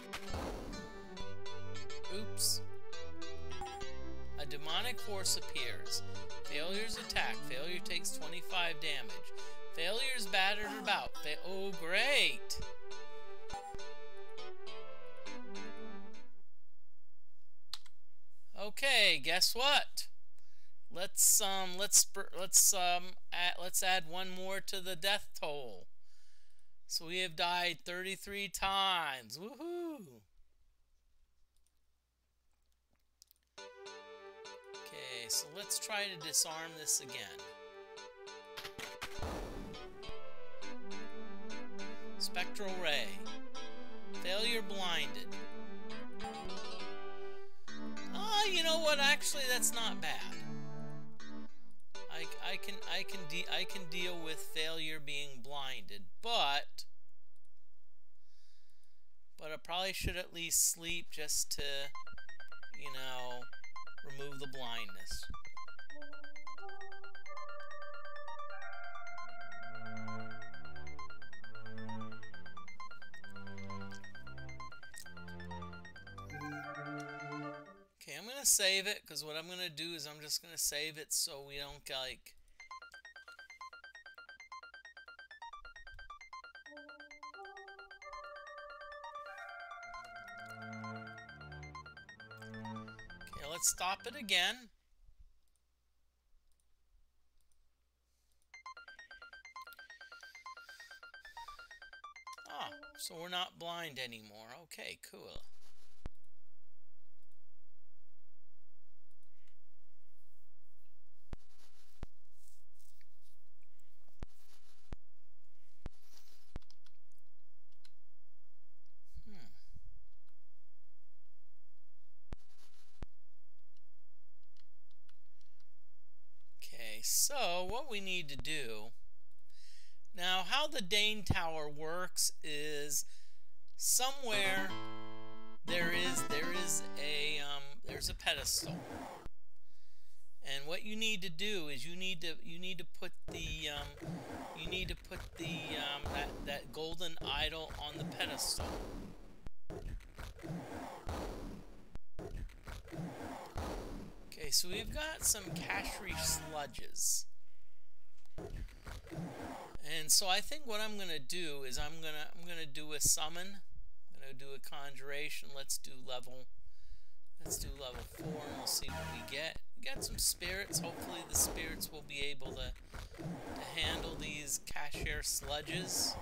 Oops. A demonic force appears. Failures attack. Failure takes 25 damage. Failures battered about. Oh, great! Okay, guess what? Let's add one more to the death toll. So we have died 33 times. Woohoo! Okay, so let's try to disarm this again. Spectral Ray. Failure blinded. Ah, you know what? Actually, that's not bad. I can deal with failure being blinded, but I probably should at least sleep just to, you know, remove the blindness. Okay, I'm gonna save it, because what I'm gonna do is I'm just gonna save it so we don't, like... Okay, let's stop it again. Ah, so we're not blind anymore. Okay, cool. So what we need to do now, how the Dane Tower works is somewhere there's a pedestal, and what you need to do is you need to put that golden idol on the pedestal. Okay, so we've got some Kashri sludges. And so I think what I'm gonna do is I'm gonna do a summon. I'm gonna do a conjuration. Let's do level 4 and we'll see what we get. We got some spirits. Hopefully the spirits will be able to handle these Kashri sludges.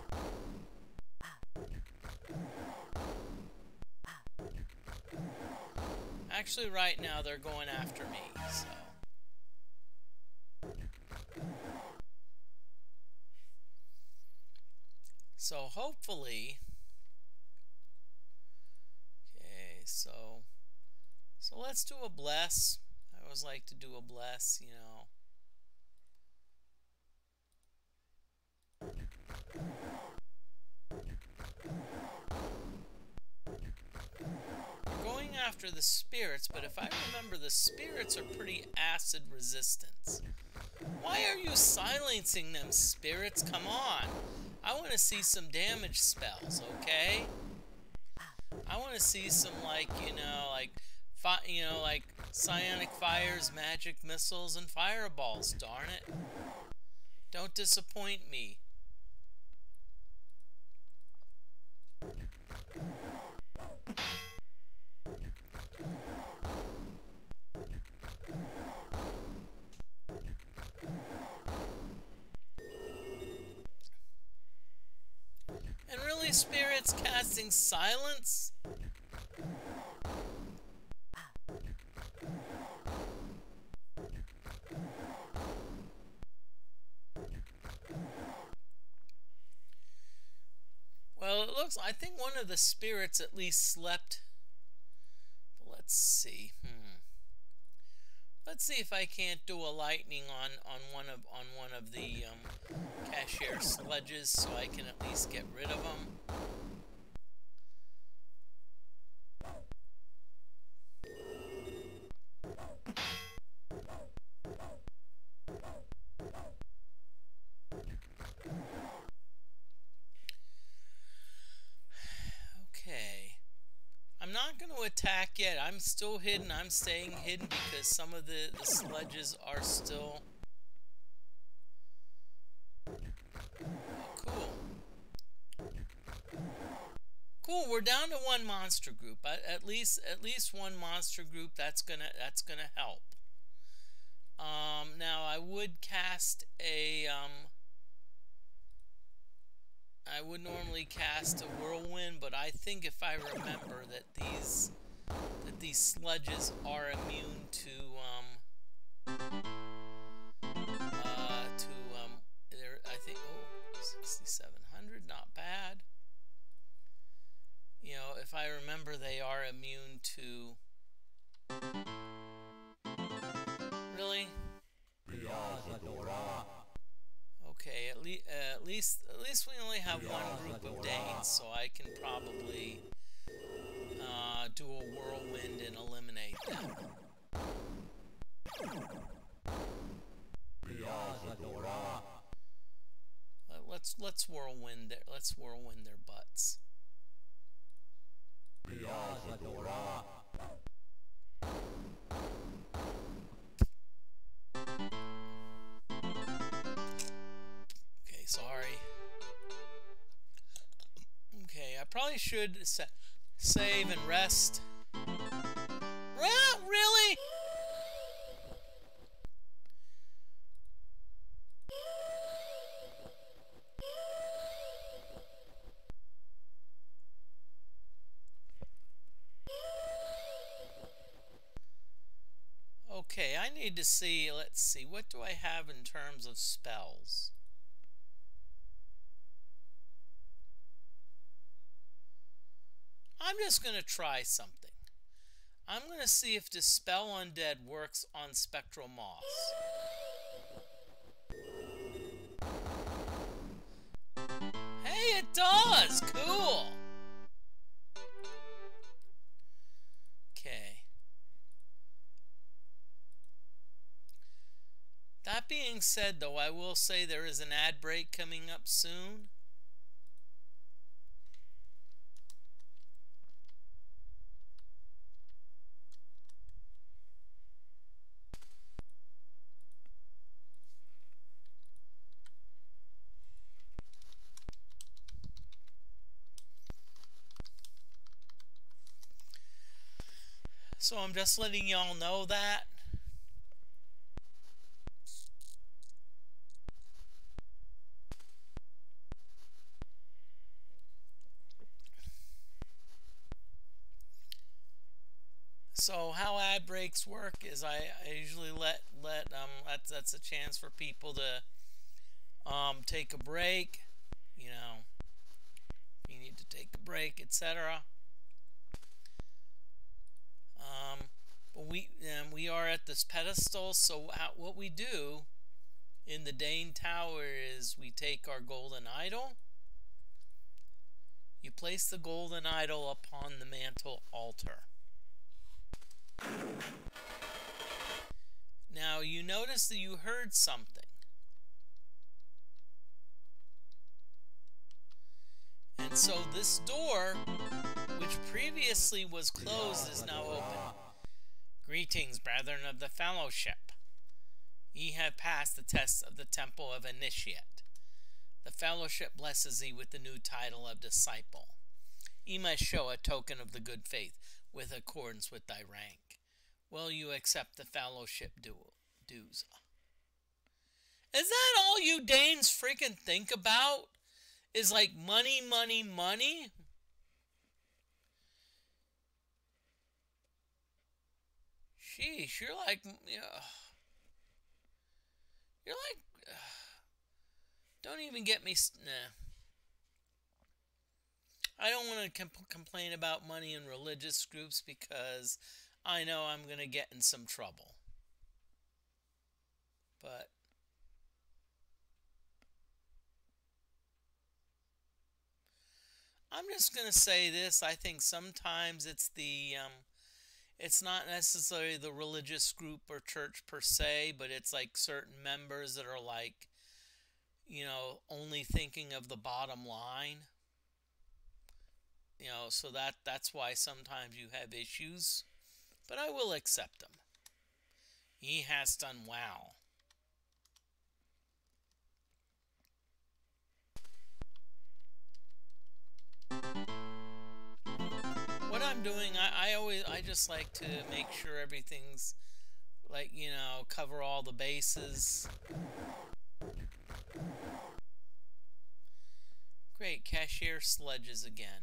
Actually, right now they're going after me, so hopefully, okay, so let's do a bless. I always like to do a bless, you know. After the spirits, but if I remember, the spirits are pretty acid resistant. Why are you silencing them, spirits? Come on. I want to see some damage spells, okay? I want to see some, like, like psionic fires, magic missiles, and fireballs, darn it. Don't disappoint me. And really, spirits casting silence? Well, it I think one of the spirits at least slept. But let's see. Let's see if I can't do a lightning on one of the cashier sledges, so I can at least get rid of them. Okay. I'm not going to attack yet. I'm still hidden. I'm staying hidden because some of the sledges are still... Cool. Cool, we're down to one monster group. At least one monster group. That's gonna help. Now I would cast a I would normally cast a whirlwind, but I think if I remember that these sledges are immune to I think 6,700, not bad. You know, if I remember, they are immune to. Really? Okay, at least we only have one group of Danes, so I can probably do a whirlwind and eliminate them. Let's whirlwind their butts. Okay, sorry. Okay, I probably should save and rest. Really? Okay, I need to see, let's see, what do I have in terms of spells? I'm just going to try something. I'm going to see if Dispel Undead works on Spectral Moss. Hey, it does! Cool! Okay. That being said, though, I will say there is an ad break coming up soon. So I'm just letting y'all know that. So how ad breaks work is I usually let that's a chance for people to take a break, you know, if you need to take a break, etc. But we are at this pedestal, so what we do in the Dane Tower is we take our golden idol. You place the golden idol upon the mantle altar. Now you notice that you heard something. And so this door, which previously was closed, is now open. Greetings, brethren of the fellowship. Ye have passed the test of the temple of Initiate. The fellowship blesses thee with the new title of disciple. Ye must show a token of the good faith with accordance with thy rank. Will you accept the fellowship dues? Is that all you Danes freaking think about? Is like money, money, money? Sheesh, you're like, don't even get me, nah. I don't want to complain about money in religious groups because I know I'm going to get in some trouble. But I'm just going to say this. I think sometimes it's not necessarily the religious group or church per se, but it's like certain members that are like, only thinking of the bottom line. So that's why sometimes you have issues, but I will accept them. He has done well. What I'm doing, I just like to make sure everything's like, cover all the bases. Great, cashier sledges again.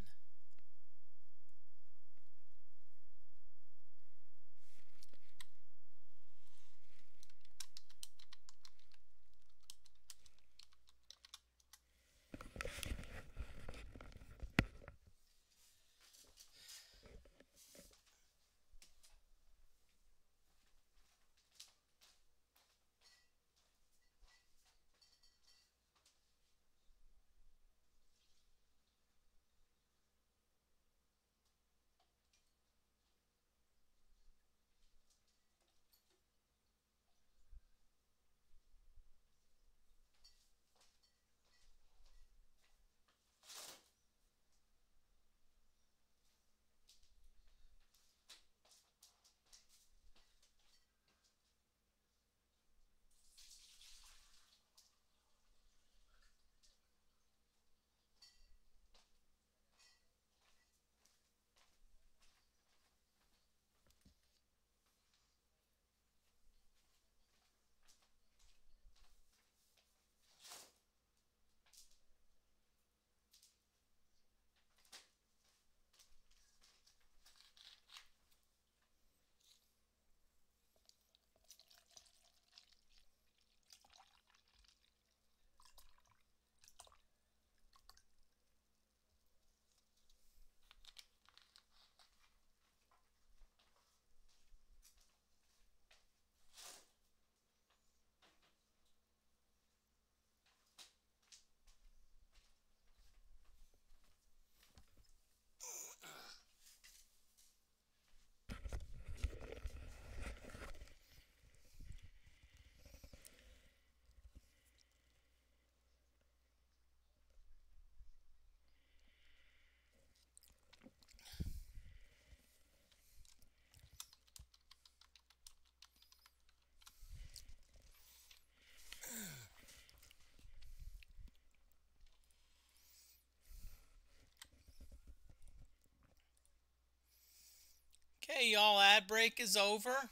Okay, y'all, ad break is over.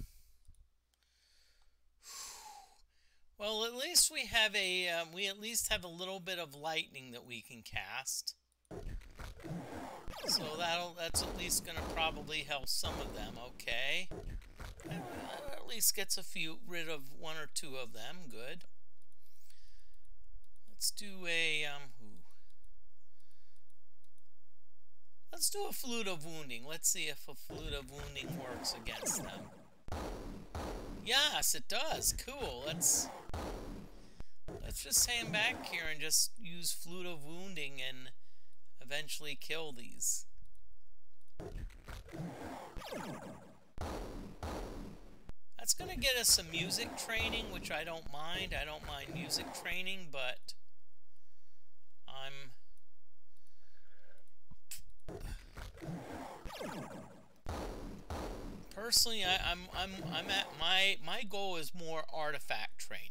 Well, at least we have we at least have a little bit of lightning that we can cast. So that's at least going to probably help some of them. Okay, at least gets rid of one or two of them. Good. Let's do let's do a Flute of Wounding. Let's see if a Flute of Wounding works against them. Yes, it does. Cool. Let's just hang back here and just use Flute of Wounding and eventually kill these. That's going to get us some music training, which I don't mind. I don't mind music training, but personally, I'm at my goal is more artifact training.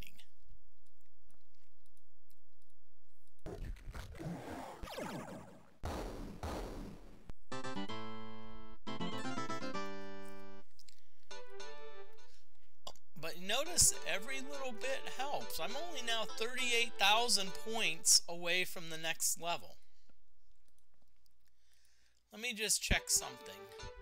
But notice every little bit helps. I'm only now 38,000 points away from the next level. Let me just check something.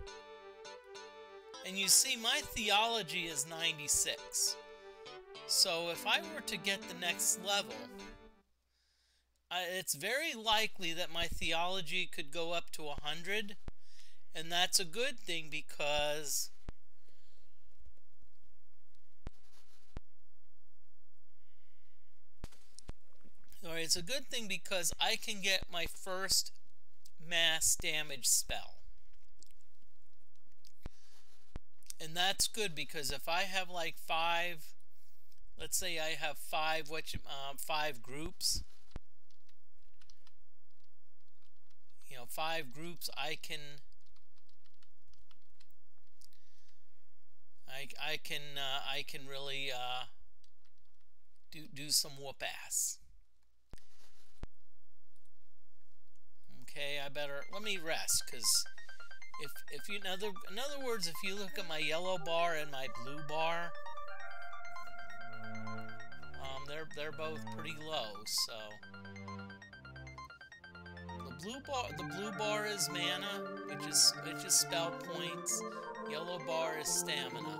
And you see, my theology is 96. So if I were to get the next level, it's very likely that my theology could go up to 100, and that's a good thing because it's a good thing because I can get my first mass damage spell. And that's good because if I have like 5, let's say I have 5 groups, 5 groups, I can really do some whoop ass. Okay, let me rest, because if you, in other words, if you look at my yellow bar and my blue bar, they're both pretty low. So the blue bar is mana, which is spell points. Yellow bar is stamina.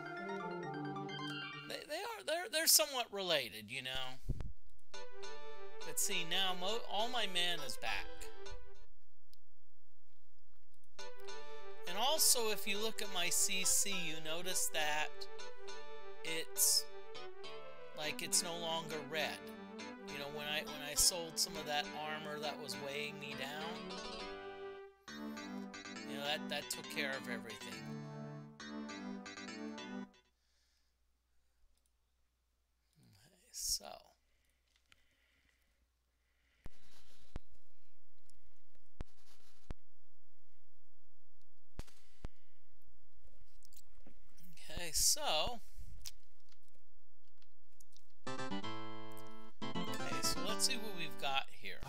They're somewhat related, you know. But see, now all my mana's back. And also, if you look at my CC, you notice that it's no longer red. You know, when I sold some of that armor that was weighing me down, you know, that took care of everything. Okay, so. Okay, so let's see what we've got here.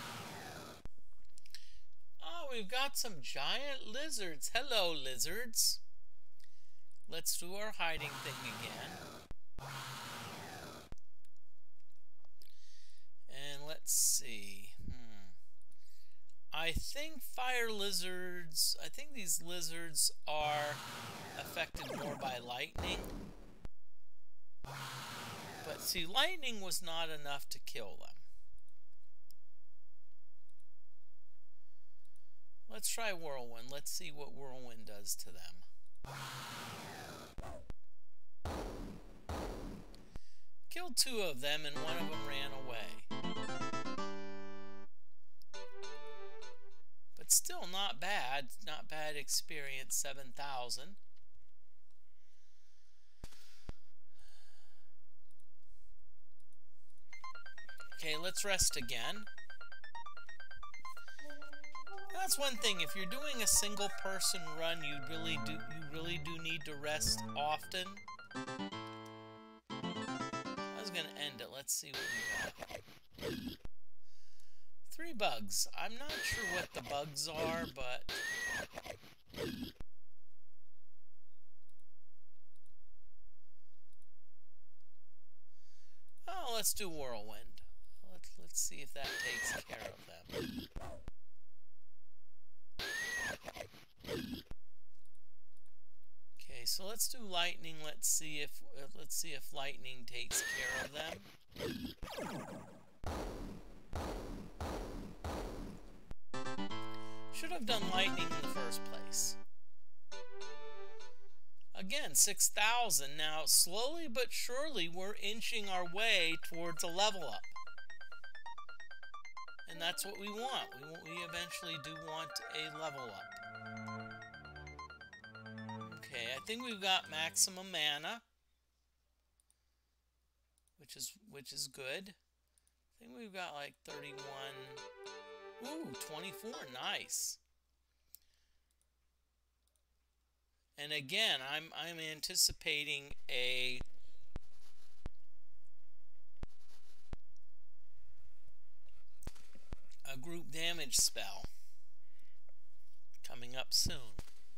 Oh, we've got some giant lizards. Hello, lizards. Let's do our hiding thing again. And let's see. I think these lizards are affected more by lightning. But see, lightning was not enough to kill them. Let's try Whirlwind. Let's see what Whirlwind does to them. Killed 2 of them and one of them ran away. But still not bad. Not bad experience, 7,000. Okay, let's rest again. That's one thing. If you're doing a single person run, you really do need to rest often. I was gonna end it. Let's see what we got. 3 bugs. I'm not sure what the bugs are, but oh, let's do Whirlwind. Let's see if that takes care of them. Okay, so let's do lightning. Let's see if lightning takes care of them. Should have done lightning in the first place. Again, 6,000. Now, slowly but surely, we're inching our way towards a level up. And that's what we want. We eventually do want a level up. Okay, I think we've got maximum mana, which is good. I think we've got like 31. Ooh, 24. Nice. And again, I'm anticipating a group damage spell coming up soon.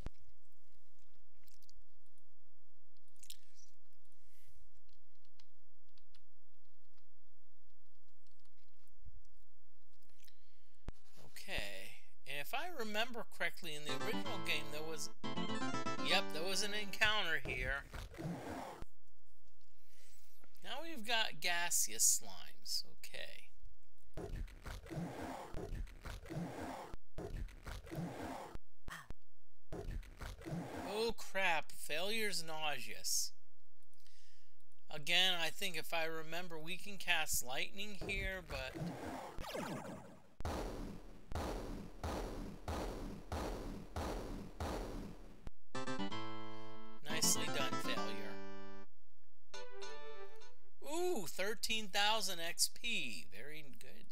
Okay, and if I remember correctly, in the original game there was an encounter here. Now we've got gaseous slimes. Okay. crap. Failure's nauseous. Again, I think if I remember, we can cast lightning here, but... Nicely done, failure. Ooh, 13,000 XP. Very good.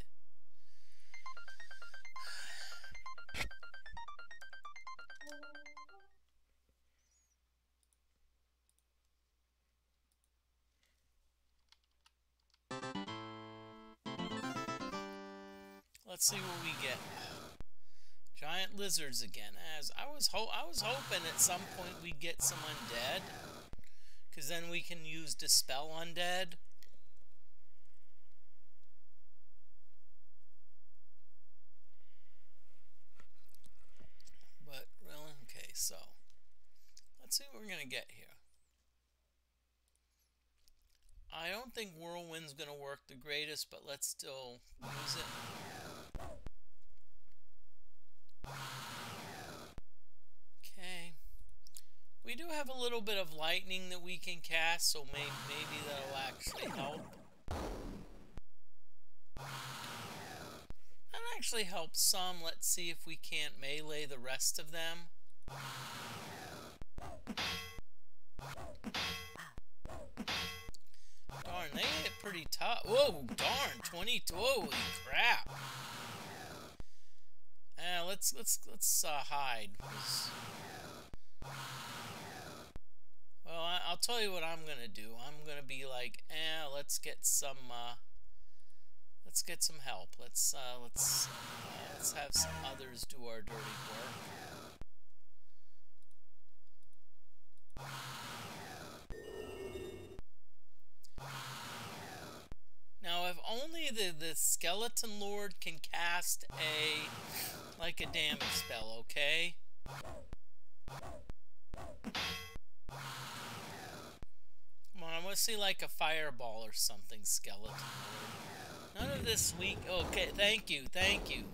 Let's see what we get. Giant lizards again. As I was hoping at some point we'd get some undead, because then we can use Dispel Undead. But really, okay. So let's see what we're gonna get here. I don't think Whirlwind's gonna work the greatest, but let's still use it. Okay. We do have a little bit of lightning that we can cast, so maybe that'll actually help. That actually helps some. Let's see if we can't melee the rest of them. Darn, they hit pretty tough. Whoa, darn, 22. Holy crap. Let's hide. Well, I'll tell you what I'm gonna do. I'm gonna be like, let's get some help. Let's have some others do our dirty work. Now, if only the Skeleton Lord can cast a damage spell, okay? Come on, I want to see like a fireball or something, Skeleton Lord. None of this weak. Okay, thank you, thank you.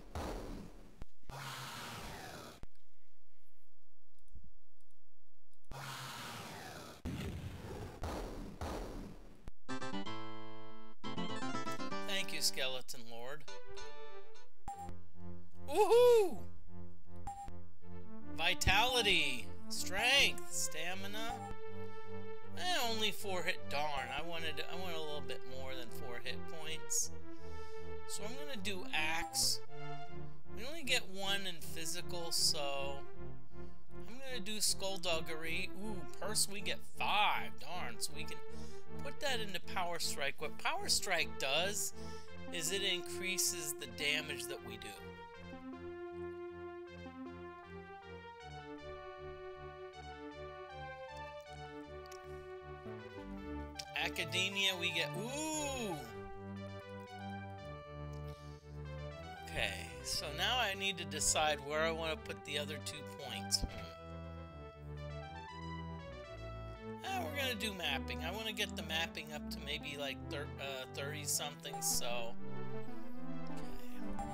Thank you, Skeleton Lord. Woohoo! Vitality, strength, stamina. Only 4 hit. Darn, I wanted a little bit more than 4 hit points. So I'm gonna do axe. We only get 1 in physical, so I'm gonna do skullduggery. Ooh, purse, we get 5. Darn, so we can put that into Power Strike. What Power Strike does is it increases the damage that we do. Academia, we get, ooh! Okay, so now I need to decide where I want to put the other 2 points. We're gonna do mapping. I want to get the mapping up to maybe like 30 something, so... Okay.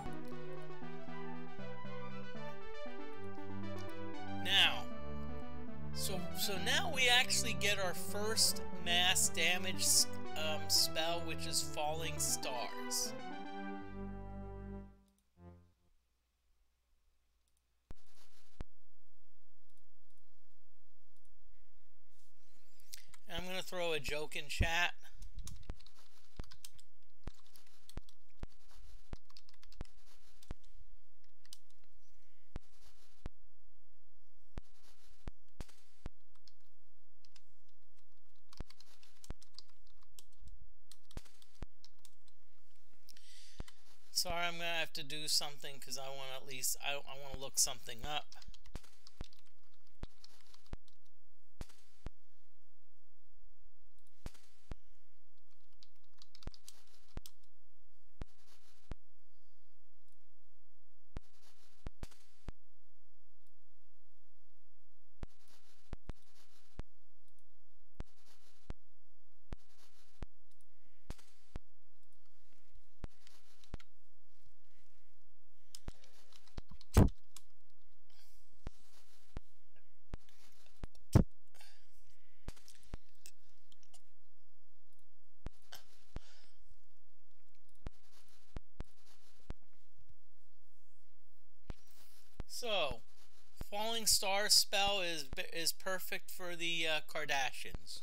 Now, so now we actually get our first mass damage spell, which is Falling Stars. And I'm gonna throw a joke in chat. Sorry, I'm gonna have to do something because I want to at least I want to look something up. So, Falling Star spell is perfect for the Kardashians.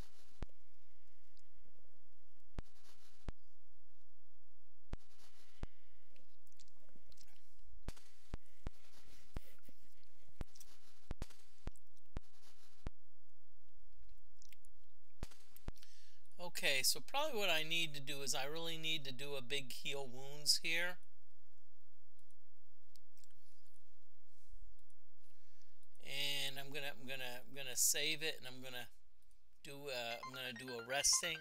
Okay, so probably what I need to do is I really need to do a big heal wounds here. And I'm gonna save it, and I'm gonna do a resting.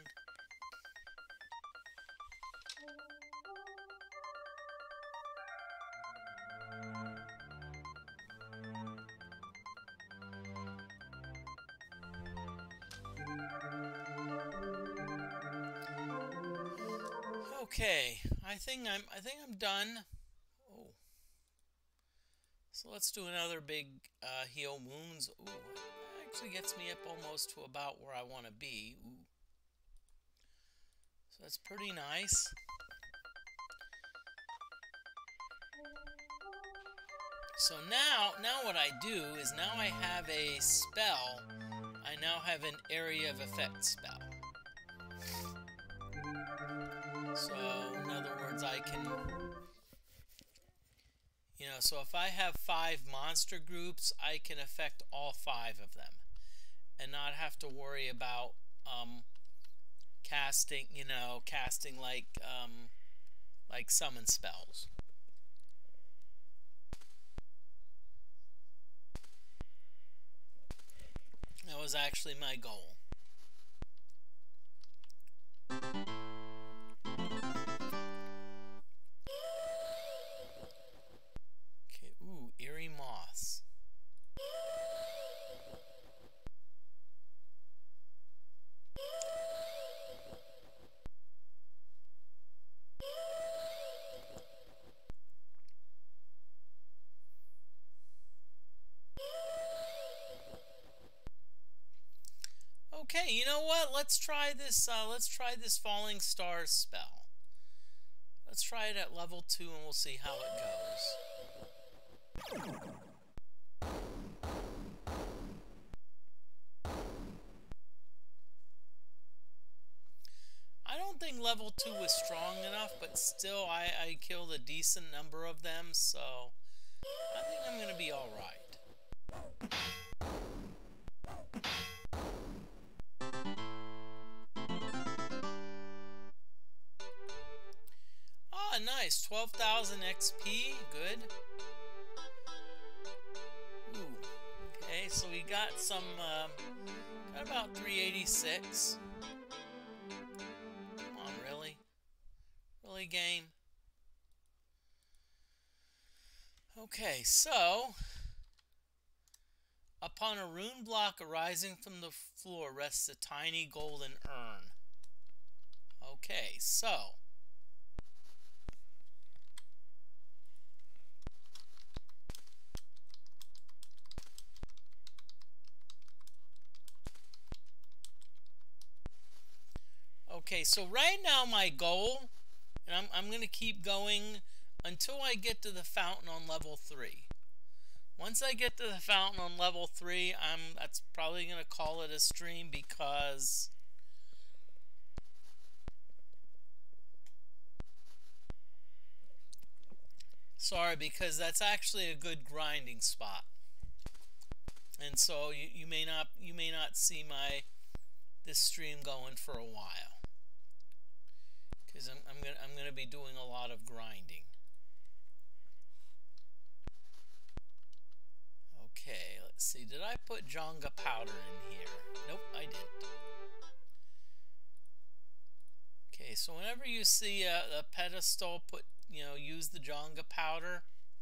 Okay, I think I'm done. Oh, so let's do another big heal wounds. Ooh, that actually gets me up almost to about where I want to be. Ooh. So that's pretty nice. So now what I do is now I have a spell. I now have an area of effect spell. So, in other words, I can, so if I have 5 monster groups, I can affect all 5 of them and not have to worry about casting like summon spells. That was actually my goal. Okay, ooh, Eerie Moss. Okay, you know what? Let's try this Falling Stars spell. Let's try it at level 2 and we'll see how it goes. I don't think level 2 was strong enough, but still I killed a decent number of them, so I think I'm going to be alright. Ah, nice. 12,000 XP. Good. Ooh. Okay, so we got some, got about 386. Come on, really? Really, game? Okay, so upon a rune block arising from the floor rests a tiny golden urn. Okay, so right now my goal, and I'm going to keep going until I get to the fountain on level 3. Once I get to the fountain on level 3, that's probably going to call it a stream because because that's actually a good grinding spot. And so you may not see this stream going for a while, because I'm gonna be doing a lot of grinding. Okay, let's see. Did I put Jonga powder in here? Nope, I didn't. Okay, so whenever you see a pedestal, use the Jonga powder.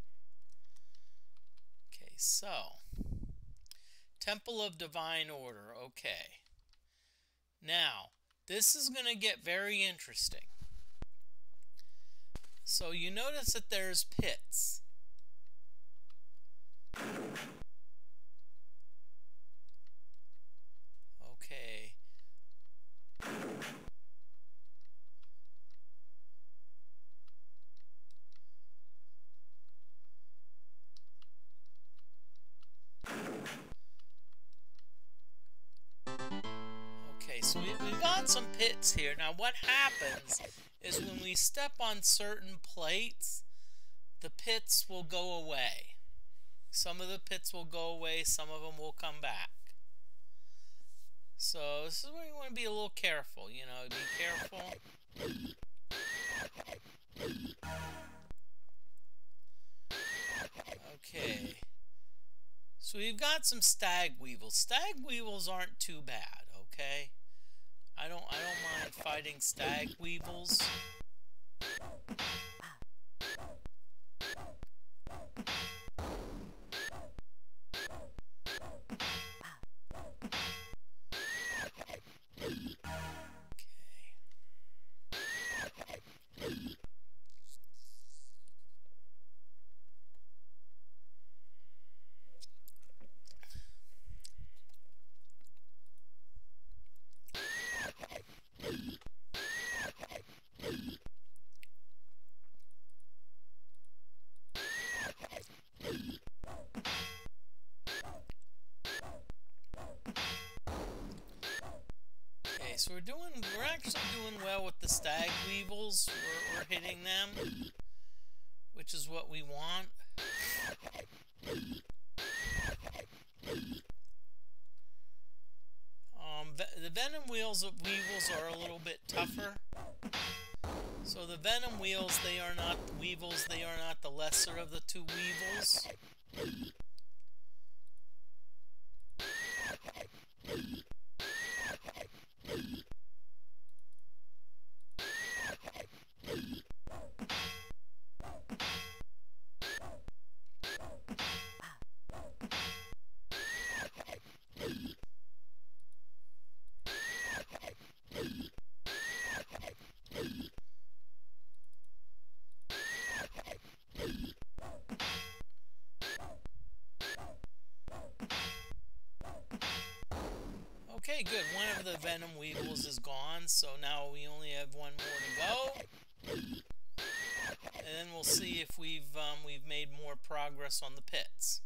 Okay, so Temple of Divine Order. Okay. Now, this is going to get very interesting. So you notice that there's pits. Okay. so we've got some pits here. Now what happens is when we step on certain plates, the pits will go away. Some of the pits will go away, some of them will come back. So this is where you want to be a little careful, you know, be careful. Okay. So we've got some stag weevils. Stag weevils aren't too bad, okay? I don't mind fighting stag weevils. So we're actually doing well with the stag weevils. We're hitting them, which is what we want. The venom weevils are a little bit tougher. So the venom weevils, they are not weevils. They are not the lesser of the two weevils. Okay, good. One of the venom weevils is gone, so now we only have one more to go. And then we'll see if we've made more progress on the pits.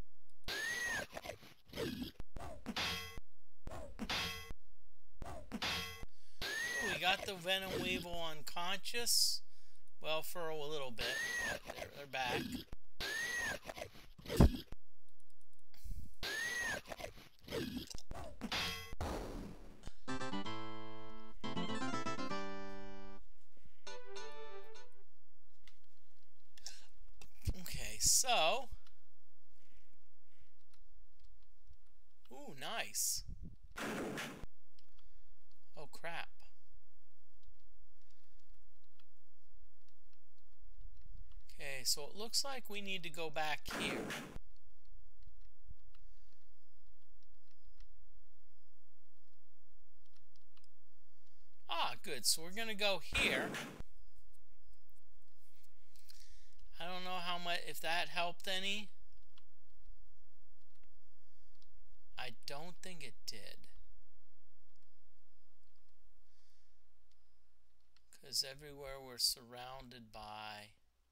We got the venom weevil unconscious. Well, for a little bit, but they're back. Okay, so... Ooh, nice. Oh, crap. Okay, so it looks like we need to go back here. Ah, good. So we're going to go here. I don't know how much, if that helped any. I don't think it did. Because everywhere we're surrounded by...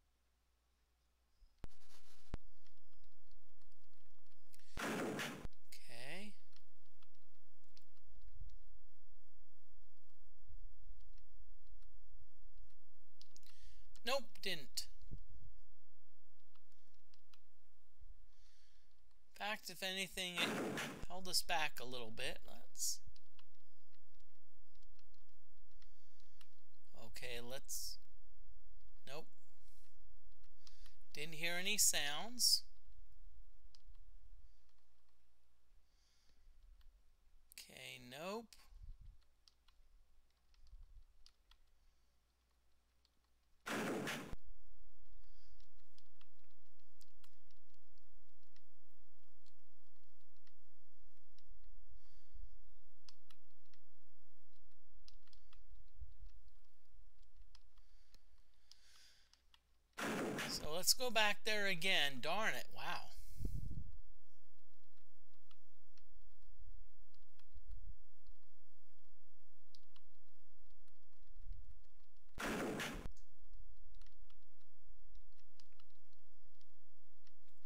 Okay. Nope, didn't. In fact, if anything, it held us back a little bit. Let's... Nope. Didn't hear any sounds. Okay, nope. So let's go back there again. Darn it, wow.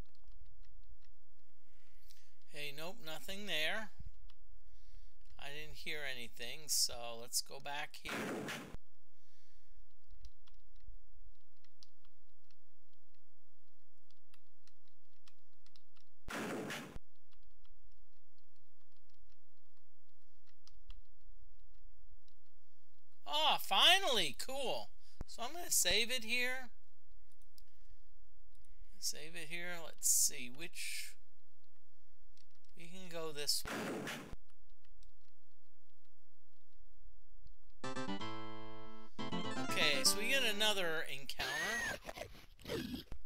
Hey, nope, nothing there. I didn't hear anything, so let's go back here. Oh, finally! Cool. So I'm going to save it here. Save it here. Let's see which... We can go this way. Okay, so we get another encounter.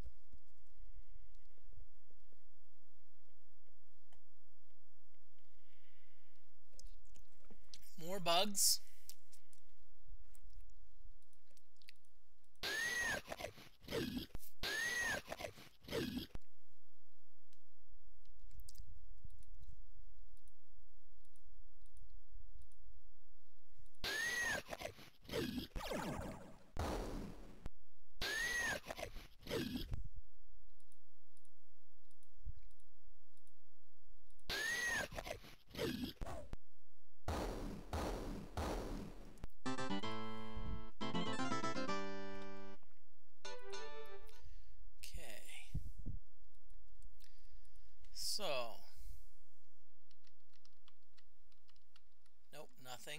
More bugs. So, nope, nothing.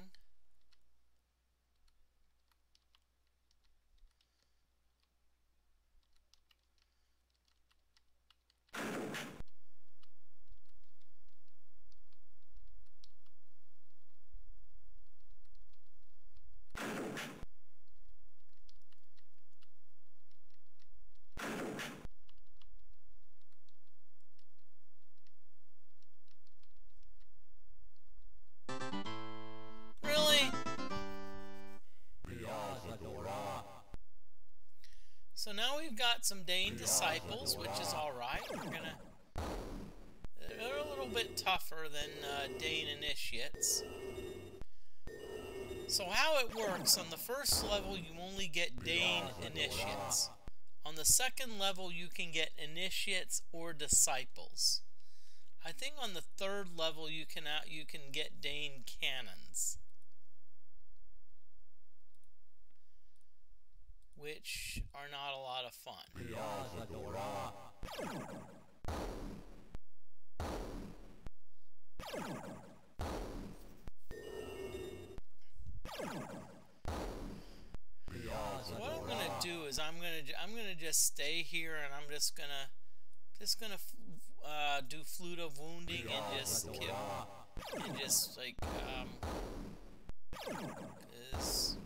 So now we've got some Dane disciples, which is alright. They're a little bit tougher than Dane initiates. So how it works, on the first level you only get Dane initiates. On the second level you can get initiates or disciples. I think on the third level you can get Dane cannons, which are not a lot of fun. So what I'm gonna do is I'm gonna just stay here, and I'm just gonna do Flute of Wounding and just kill, and just like cause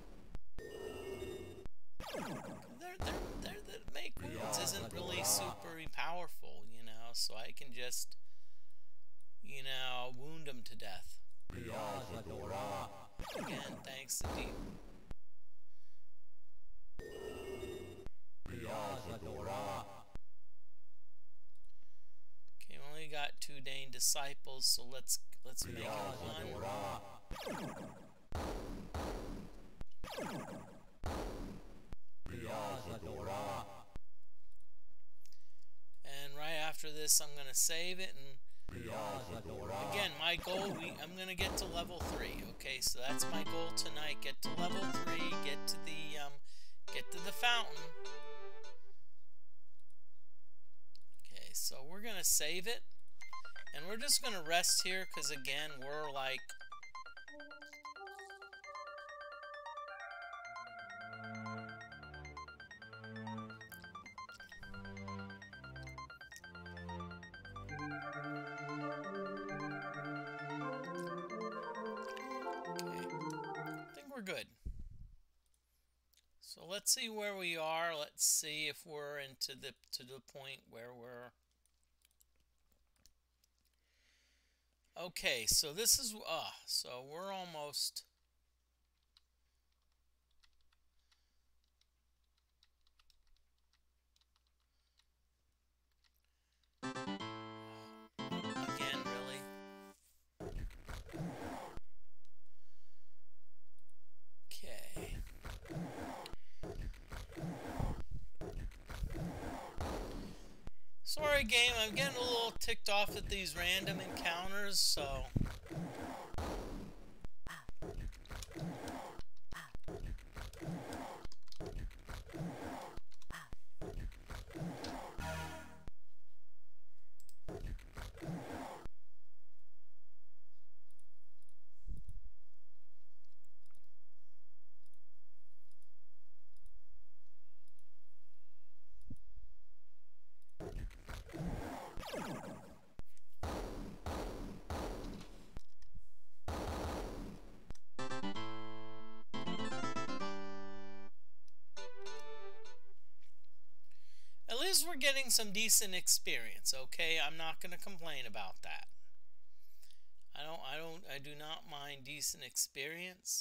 the make wounds isn't really super powerful, you know, so I can just, you know, wound them to death. Again, thanks to Deep. Okay, we only got 2 Dane disciples, so let's make it 1. And right after this, I'm gonna save it, and again, my goal, I'm gonna get to level 3. Okay, so that's my goal tonight. Get to level 3. Get to the fountain. Okay, so we're gonna save it, and we're just gonna rest here because again, we're like. Good. So let's see where we are. Let's see if we're to the point where we're. Okay, so this is so we're almost. Again, really. Okay. Sorry, game, I'm getting a little ticked off at these random encounters, so. getting some decent experience, okay? I'm not going to complain about that. I do not mind decent experience.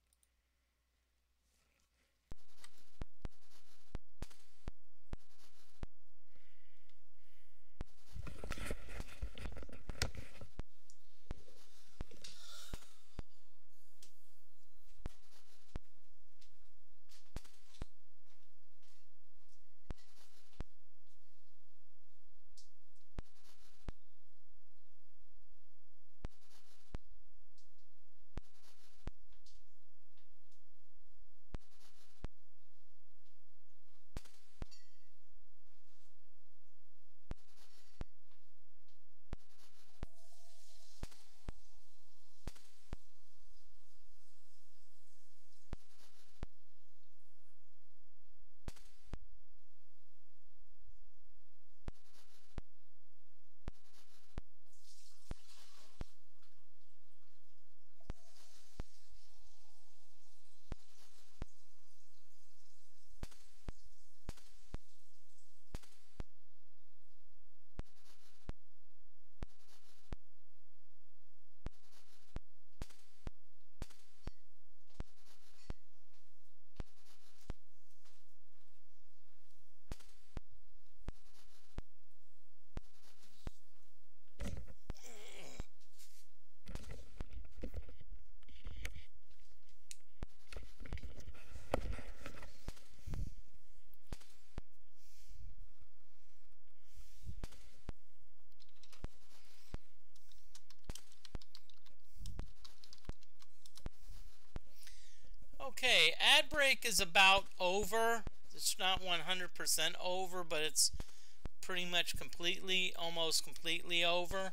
Okay, ad break is about over. It's not 100% over, but it's pretty much almost completely over.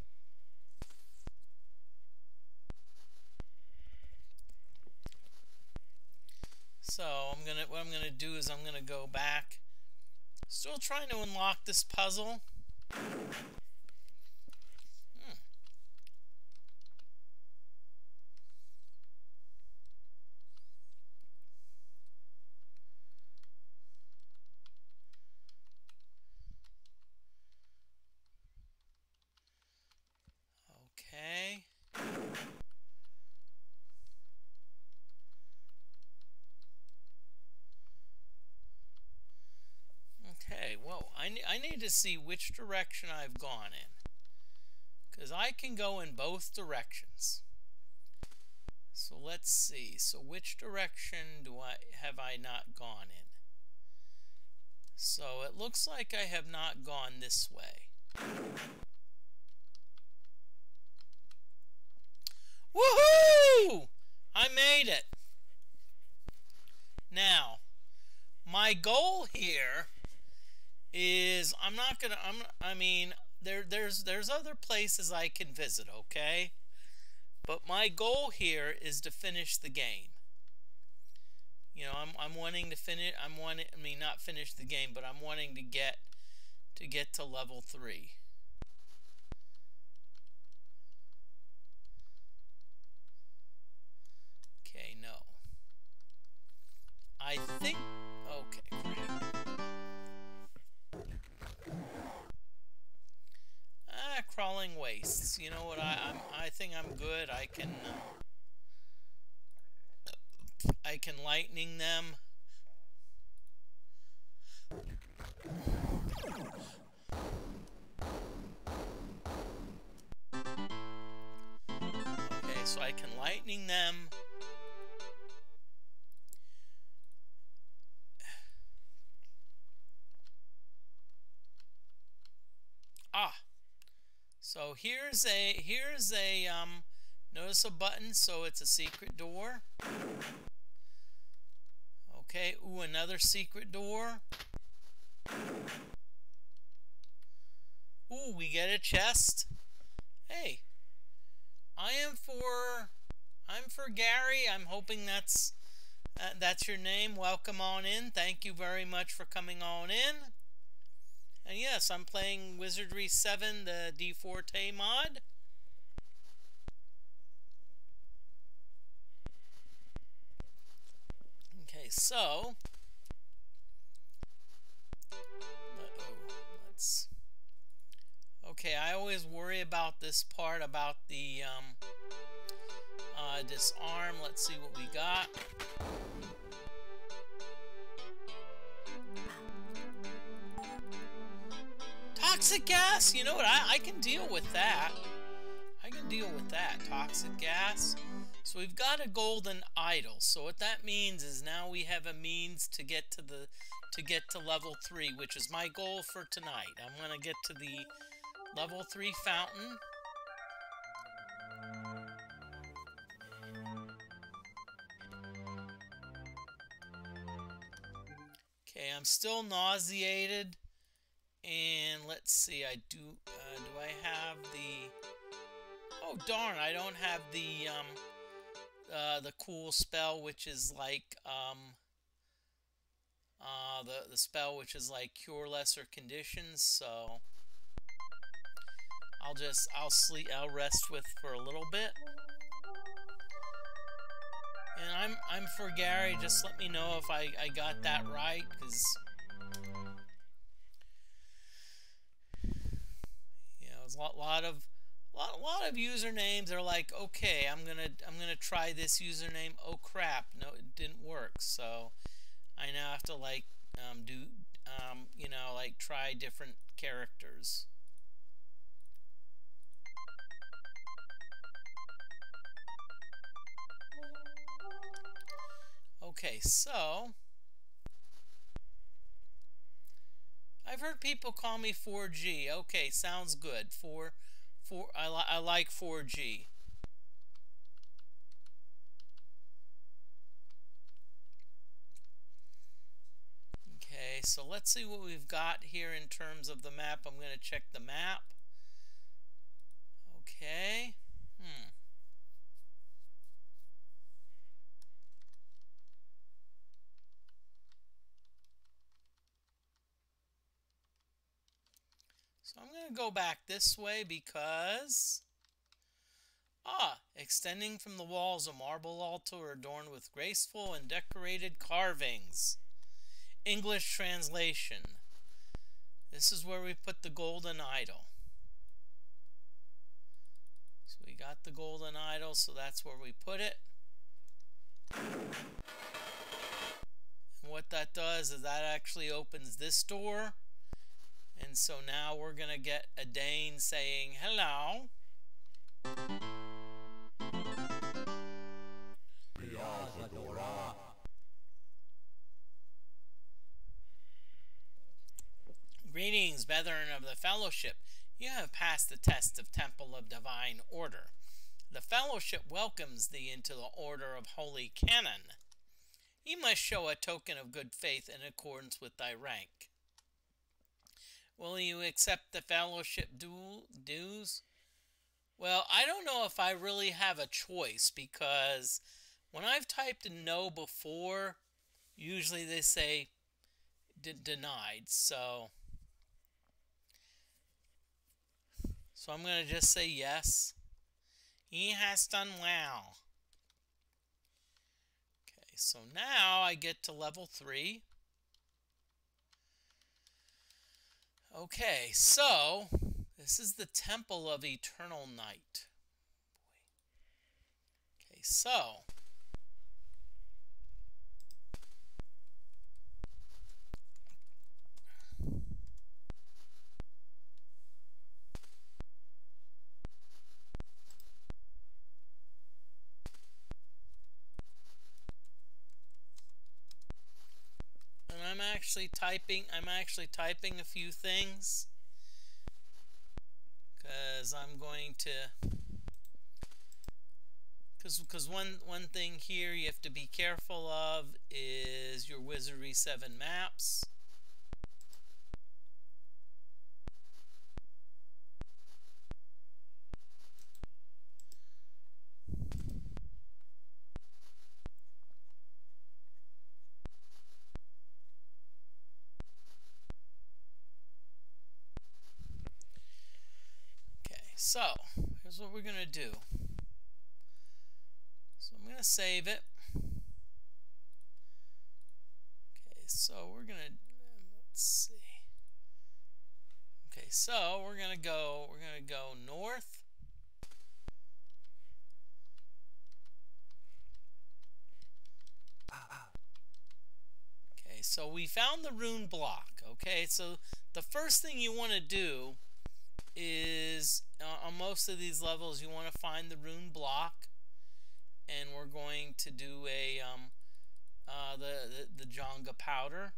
So what I'm gonna do is I'm gonna go back. Still trying to unlock this puzzle. Okay. Okay, well, I need to see which direction I've gone in. Because I can go in both directions. So let's see. So which direction have I not gone in? So it looks like I have not gone this way. Woohoo! I made it. Now, my goal here is there's other places I can visit, okay? But my goal here is to finish the game. You know, I'm wanting to finish. Not finish the game, but I'm wanting to get to level 3. Okay, no. I think. Okay, crawling wastes. You know what? I think I'm good. I can lightning them. Okay, so I can lightning them. So here's a notice a button, so it's a secret door. Okay, ooh, another secret door. Ooh, we get a chest. Hey, I'm for Gary. I'm hoping that's your name. Welcome on in. Thank you very much for coming on in. And yes, I'm playing Wizardry 7, the D Forte mod. Okay, so points. Okay, I always worry about this part, about the disarm. Let's see what we got. Toxic gas? You know what? I can deal with that. I can deal with that. Toxic gas. So we've got a golden idol. So what that means is now we have a means to get to level 3, which is my goal for tonight. I'm gonna get to the level 3 fountain. Okay, I'm still nauseated. And let's see, do I have the... Oh darn, I don't have the cool spell, which is like the spell which is like cure lesser conditions. So I'll rest with for a little bit. And I'm for Gary. Just let me know if I got that right, because you know, there's a lot of usernames are like, okay, I'm gonna try this username. Oh crap, no, it didn't work. So I now have to like you know, like try different characters. Okay, so I've heard people call me 4G. Okay, sounds good. I like 4G. Okay, so let's see what we've got here in terms of the map. I'm going to check the map. Okay. So I'm going to go back this way because... extending from the walls a marble altar adorned with graceful and decorated carvings. English translation. This is where we put the golden idol. So we got the golden idol, so that's where we put it. And what that does is that actually opens this door. And so now we're going to get a Dane saying, hello. Greetings, brethren of the Fellowship. You have passed the test of Temple of Divine Order. The Fellowship welcomes thee into the Order of Holy Canon. You must show a token of good faith in accordance with thy rank. Will you accept the Fellowship dues? Well, I don't know if I really have a choice, because when I've typed in no before, usually they say denied. So I'm going to just say yes. He has done well. Okay, so now I get to level 3. Okay, so this is the Temple of Eternal Night. Okay, so I'm actually typing a few things, because I'm going to, because one thing here you have to be careful of is your Wizardry 7 maps. So, here's what we're going to do. So I'm going to save it. Okay, so we're going to, let's see. so we're gonna go north. Okay, so we found the rune block. Okay, so the first thing you want to do is on most of these levels you want to find the rune block, and we're going to do a the Jonga powder.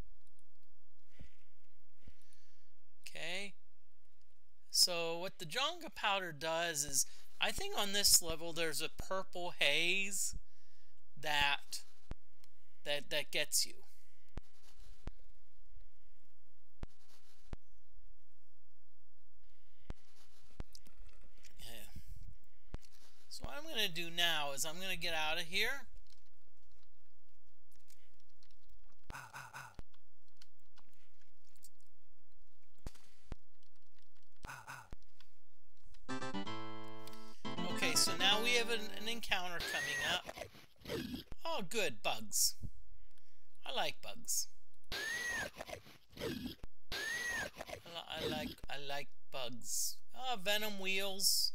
Okay, so what the Jonga powder does is, I think on this level there's a purple haze that gets you. Yeah. So what I'm going to do now is I'm going to get out of here. Okay, so now we have an encounter coming up. Oh, good, bugs. I like bugs. I like bugs. Venom weevils.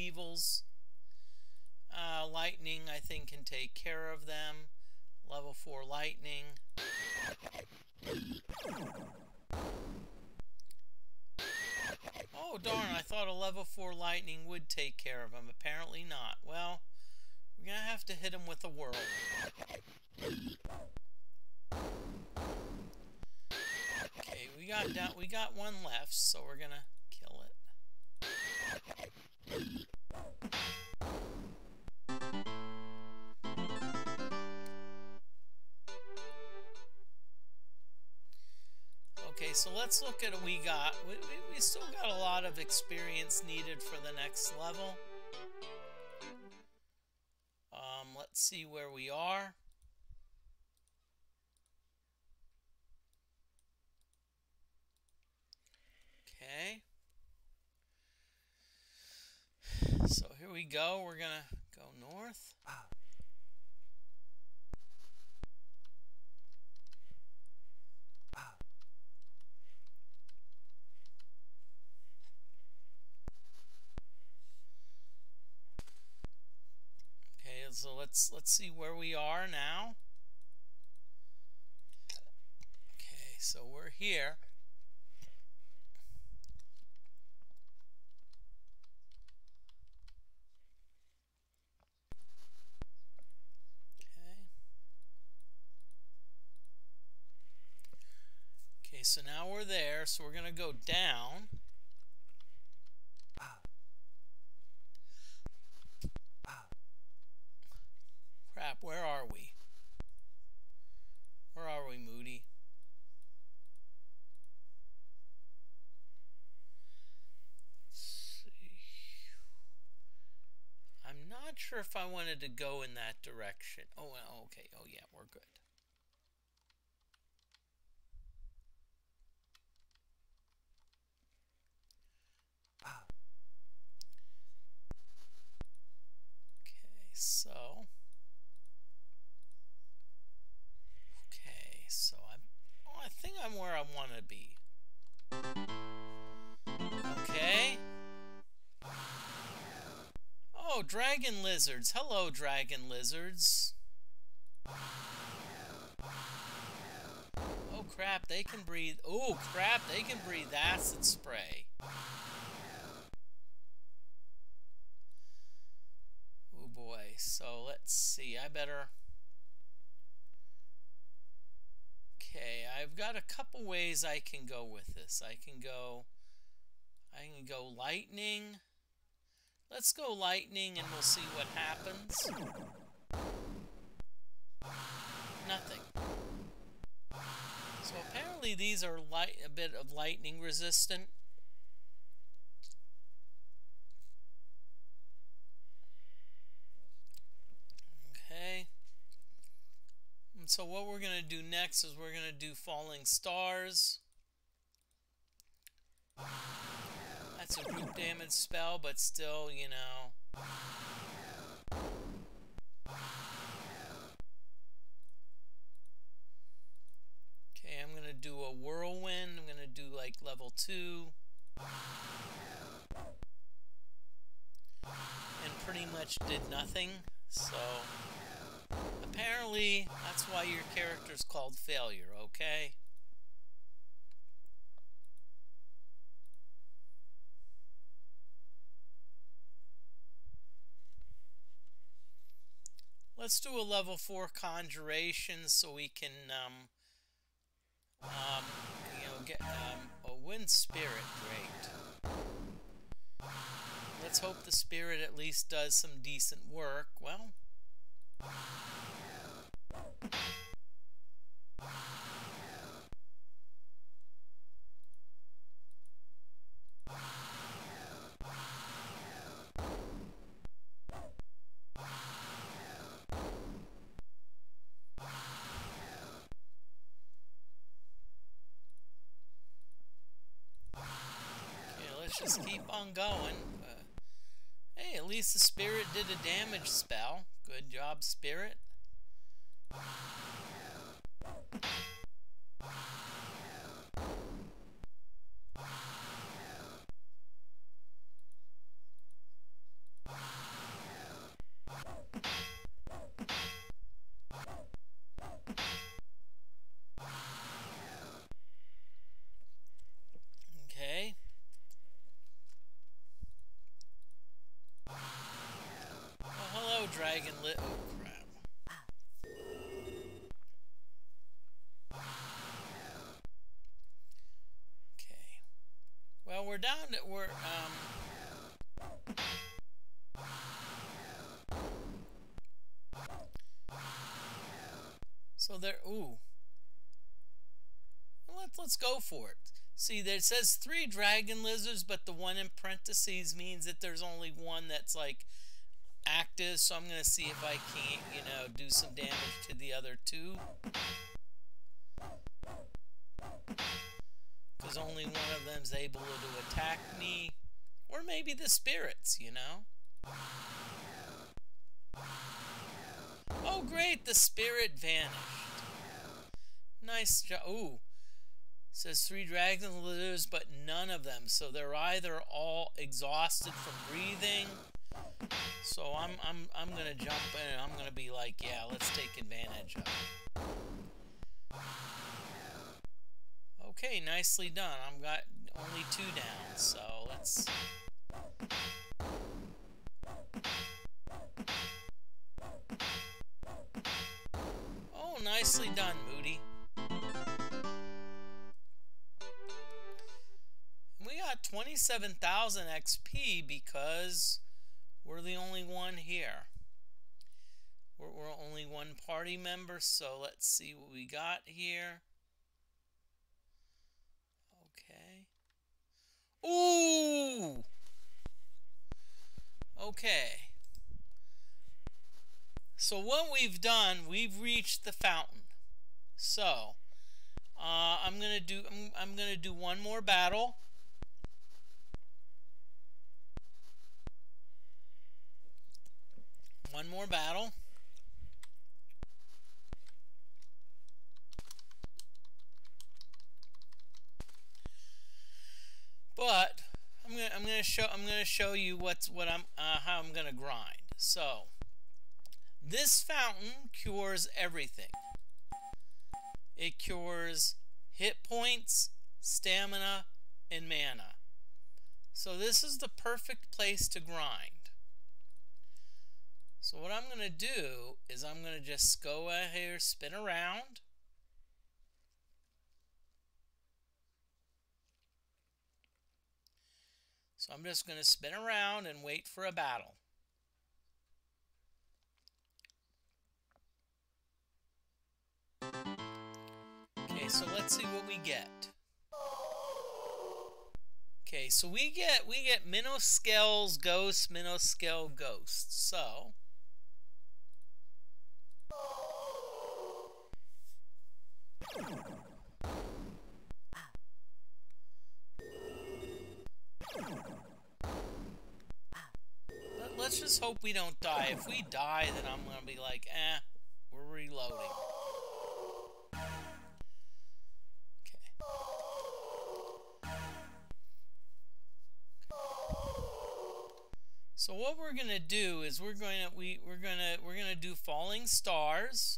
Lightning, I think, can take care of them. Level 4 lightning. Oh darn, I thought a level 4 lightning would take care of him. Apparently not. Well, we're gonna have to hit him with a whirlwind. Okay, we got one left, so we're gonna kill it. Okay, so let's look at what we got. We still got a lot of experience needed for the next level. Let's see where we are. Okay. So here we go. We're gonna go north. Okay, so let's see where we are now. Okay, so we're here. Okay, so now we're there, so we're going to go down. Crap, where are we? Where are we, Moody? Let's see. I'm not sure if I wanted to go in that direction. Oh, well, okay. Oh, yeah, we're good. So I think I'm where I want to be. Okay. Oh, dragon lizards. Hello, dragon lizards. Oh crap, they can breathe. Oh crap, they can breathe acid spray. Oh boy. So let's see. I better. Okay, I've got a couple ways I can go with this. I can go lightning. Let's go lightning and we'll see what happens. Nothing. So apparently these are a bit of lightning resistant. Okay. And so what we're going to do next is we're going to do falling stars. That's a group damage spell, but still, you know. Okay, I'm going to do a whirlwind. I'm going to do like level 2. and pretty much did nothing. So apparently that's why your character's called Failure, okay? Let's do a level 4 conjuration so we can get a wind spirit. Great. Let's hope the spirit at least does some decent work. Well, let's just keep on going. Hey, at least the spirit did a damage spell. Good job, spirit. Okay. Oh, hello, dragon lit. Oh, crap. Okay. Well, we're down to, so there, ooh. Let's go for it. See, there it says 3 dragon lizards, but the one in parentheses means that there's only one that's like active, so I'm going to see if I can't, do some damage to the other 2. Because only one of them's able to attack me. Or maybe the spirits, Oh, great, the spirit vanished. Nice job. Ooh. It says 3 dragon lizards, but none of them. So they're either all exhausted from breathing. So I'm gonna jump in. I'm gonna be like, yeah, let's take advantage of it. Okay, nicely done. I've got only 2 down, so let's. Oh, nicely done, Moody. We got 27,000 XP because we're the only one here. We're only one party member, so let's see what we got here. Okay. Ooh! Okay. So what we've done, we've reached the fountain. So I'm gonna do one more battle. One more battle. But I'm gonna show you how I'm gonna grind. So this fountain cures everything. It cures hit points, stamina, and mana. So this is the perfect place to grind. So what I'm going to do is I'm going to just go here, spin around. So I'm just going to spin around and wait for a battle. Okay, so let's see what we get. Okay, so we get Minoscale's Ghost, Minoscale Ghost. So let's just hope we don't die. If we die, then I'm going to be like, we're reloading. Okay. So what we're gonna do is we're gonna do falling stars.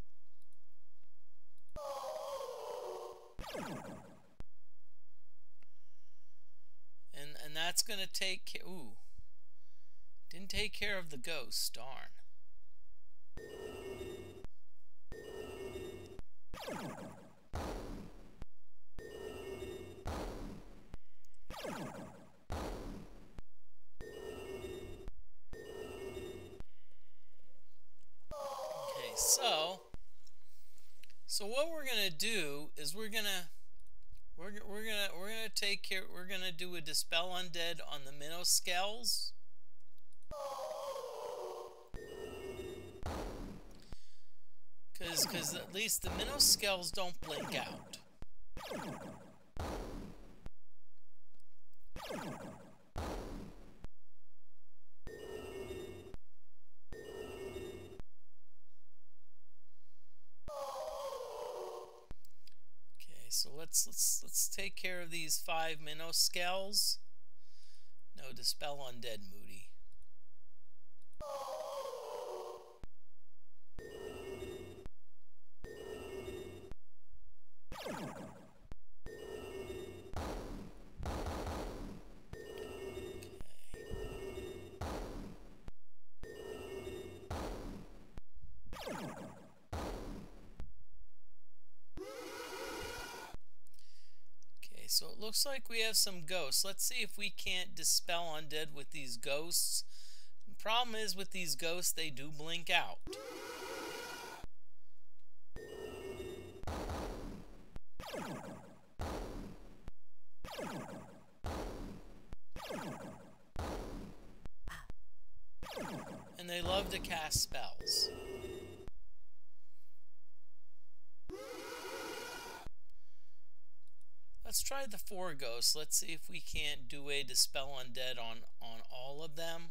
And that's gonna take ooh. Didn't take care of the ghost, darn. Okay, so what we're gonna do is we're gonna do a Dispel Undead on the Minnow Skells. Because at least the Minnow Skells don't blink out. Okay, so let's take care of these 5 Minnow Skells. No, Dispel Undead, Moody. So it looks like we have some ghosts. Let's see if we can't dispel undead with these ghosts. The problem is with these ghosts, they do blink out. And they love to cast spells. Let's try the 4 ghosts. Let's see if we can't do a Dispel Undead on all of them.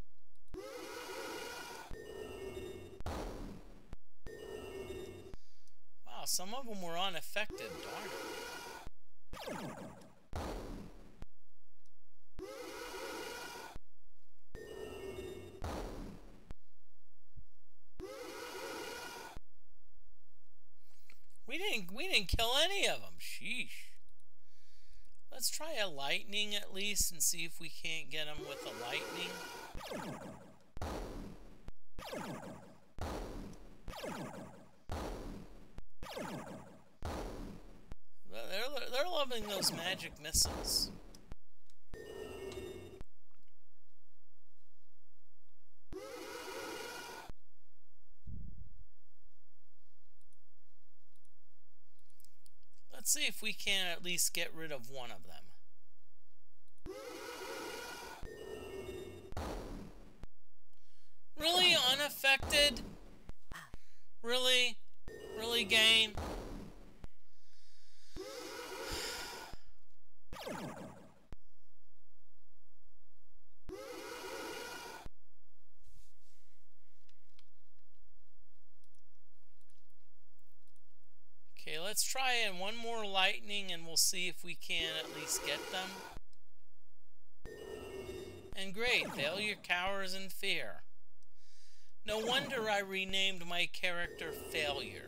Wow, some of them were unaffected, darn it. We didn't kill any of them. Sheesh. Let's try a lightning at least and see if we can't get them with a lightning. They're loving those magic missiles. Let's see if we can at least get rid of one of them. Really unaffected? Really? Really, game? Okay, let's try in one more lightning and we'll see if we can at least get them. And great, failure cowers in fear. No wonder I renamed my character Failure.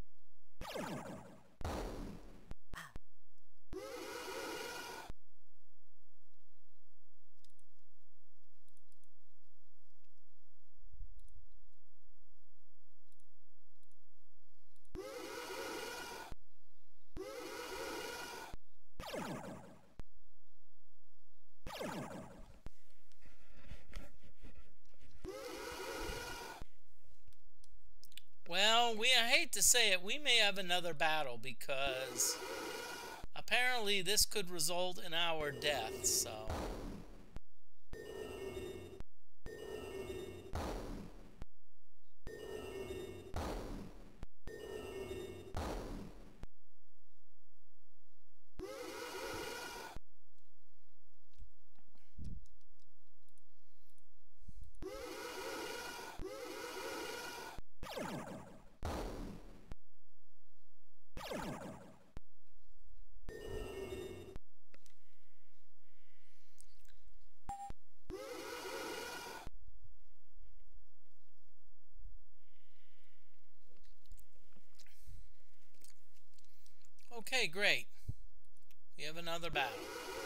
Well, I hate to say it, we may have another battle because apparently this could result in our death, so... Okay, great. We have another battle.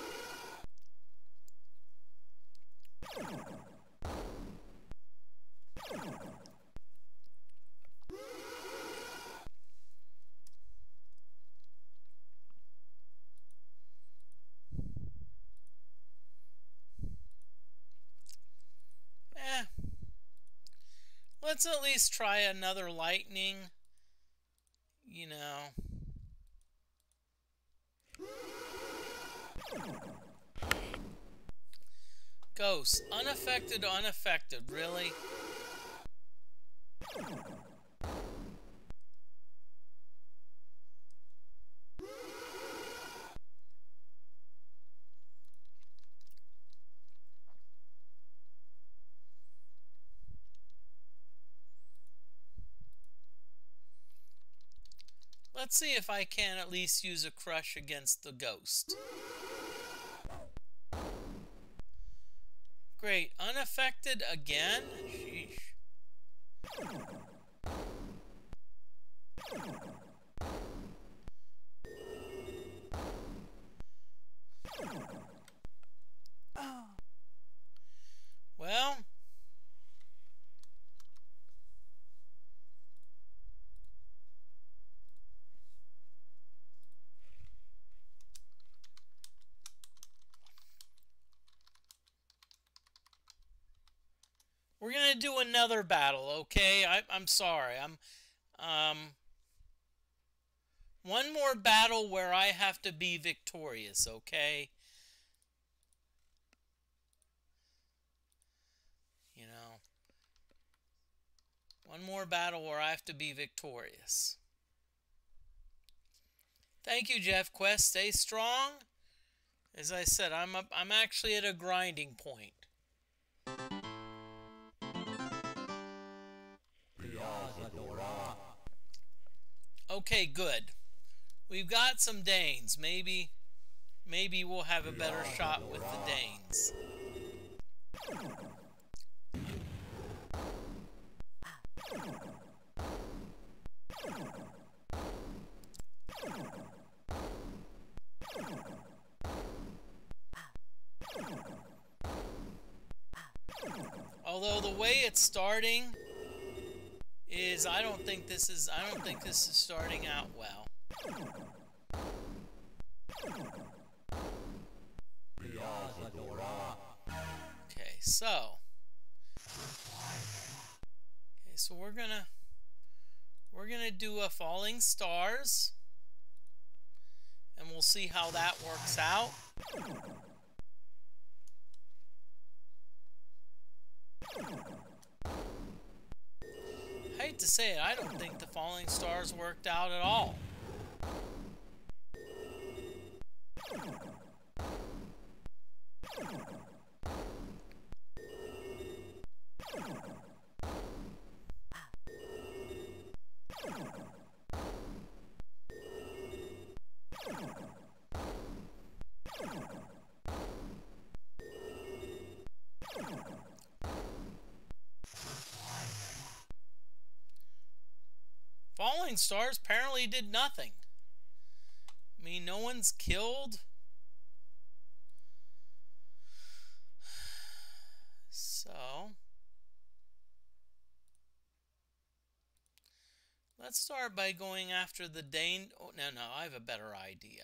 Let's at least try another lightning. You know. Ghost. Unaffected, unaffected. Really? Let's see if I can at least use a crush against the ghost. Great. Unaffected again? Sheesh. Well... we're gonna do another battle, okay? I'm sorry. One more battle where I have to be victorious, okay? You know, one more battle where I have to be victorious. Thank you, Jeff Quest. Stay strong. As I said, I'm actually at a grinding point. Okay, good. We've got some Danes. Maybe we'll have a better shot with the Danes. Although the way it's starting is I don't think this is starting out well. Okay, so we're gonna do a Falling Stars, and we'll see how that works out. I hate to say it, I don't think the Falling Stars worked out at all. Falling Stars apparently did nothing. I mean, no one's killed. So, let's start by going after the Dane. Oh, no, I have a better idea.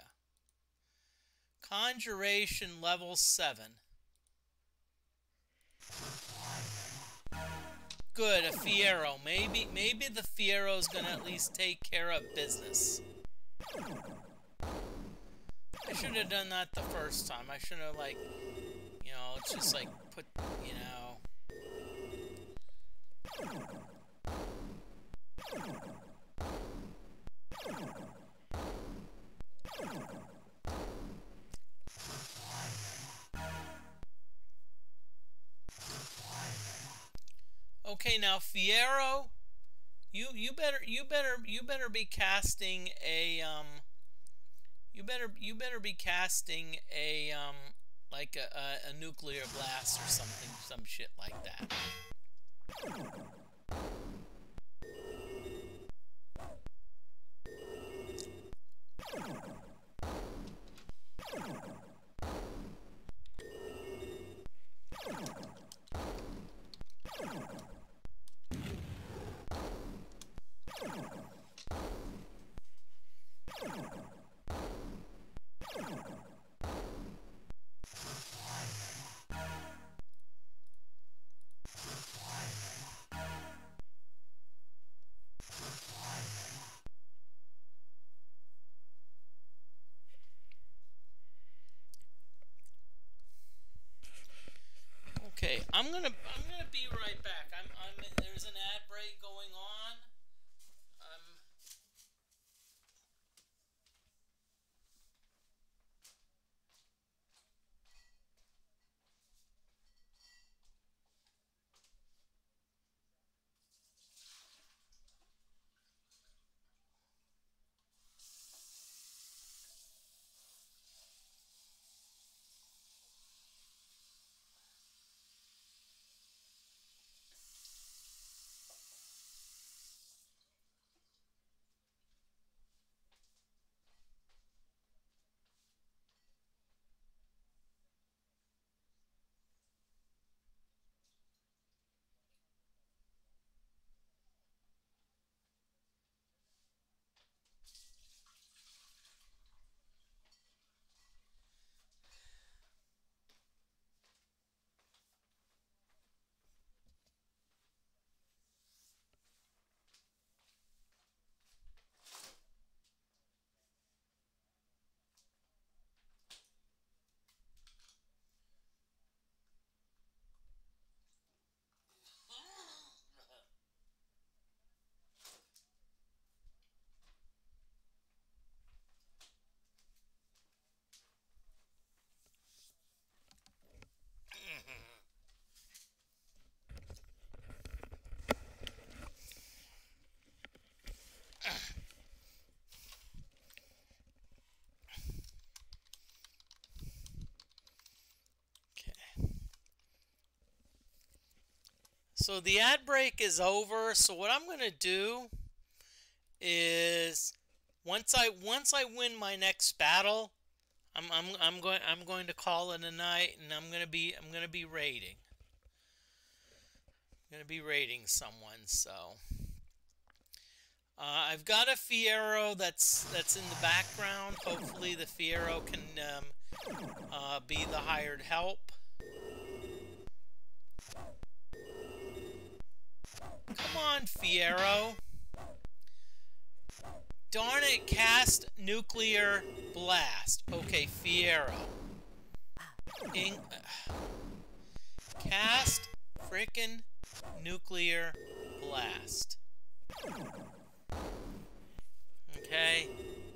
Conjuration level 7. Good, a Fiero. Maybe the Fiero's gonna at least take care of business. I should have done that the first time. I should have, like, you know, it's just like put, you know. Okay, now Fiero, you better be casting a you better be casting a like a nuclear blast or something, some shit like that. Okay, I'm gonna be right back. There's an ad break going on. So the ad break is over. So what I'm going to do is once I win my next battle, I'm going to call it a night, and I'm going to be raiding. I'm going to be raiding someone. So I've got a Fiero that's in the background. Hopefully the Fiero can be the hired help. Come on, Fiero. Darn it, cast nuclear blast. Okay, Fiero. Cast frickin' nuclear blast. Okay.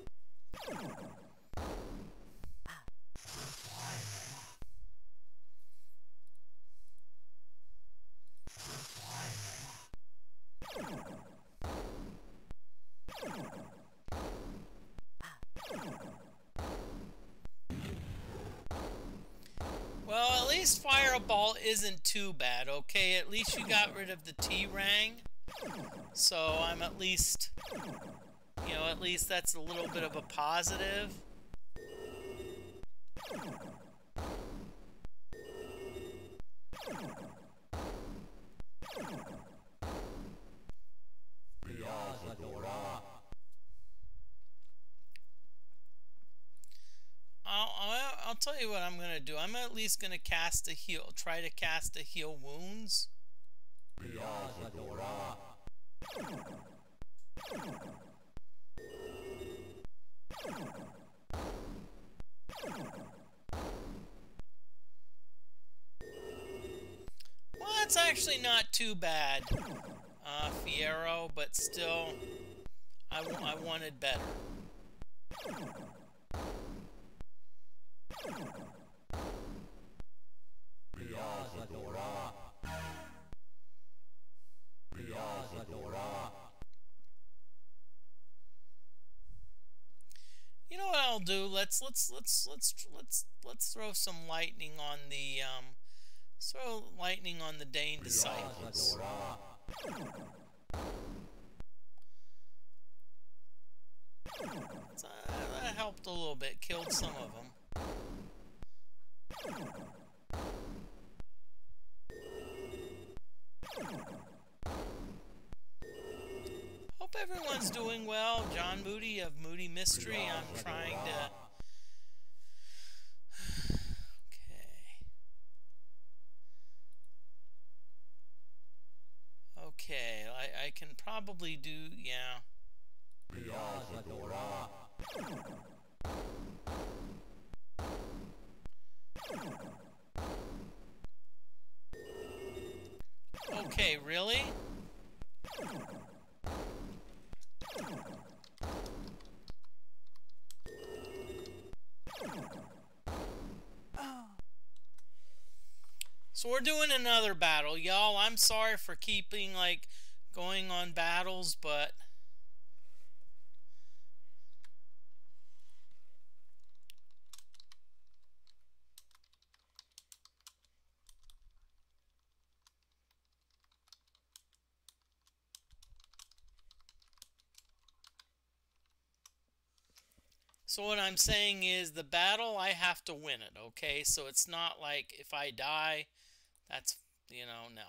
Well, at least Fireball isn't too bad, okay? At least you got rid of the T-Rang. So I'm at least, you know, at least that's a little bit of a positive. I'll tell you what I'm going to do. I'm at least going to cast a heal, try to cast a heal wounds. Well, that's actually not too bad, Fiero, but still, I wanted better. You know what I'll do? Let's throw some lightning on the Dane disciples. That helped a little bit, killed some of them. Hope everyone's doing well. John Moody of Moody Mystery. I'm trying to... Okay, I can probably do... yeah. Okay, really? So we're doing another battle, y'all. I'm sorry for keeping, like, going on battles, but... So what I'm saying is the battle, I have to win it, okay? So it's not like if I die, that's, you know, no.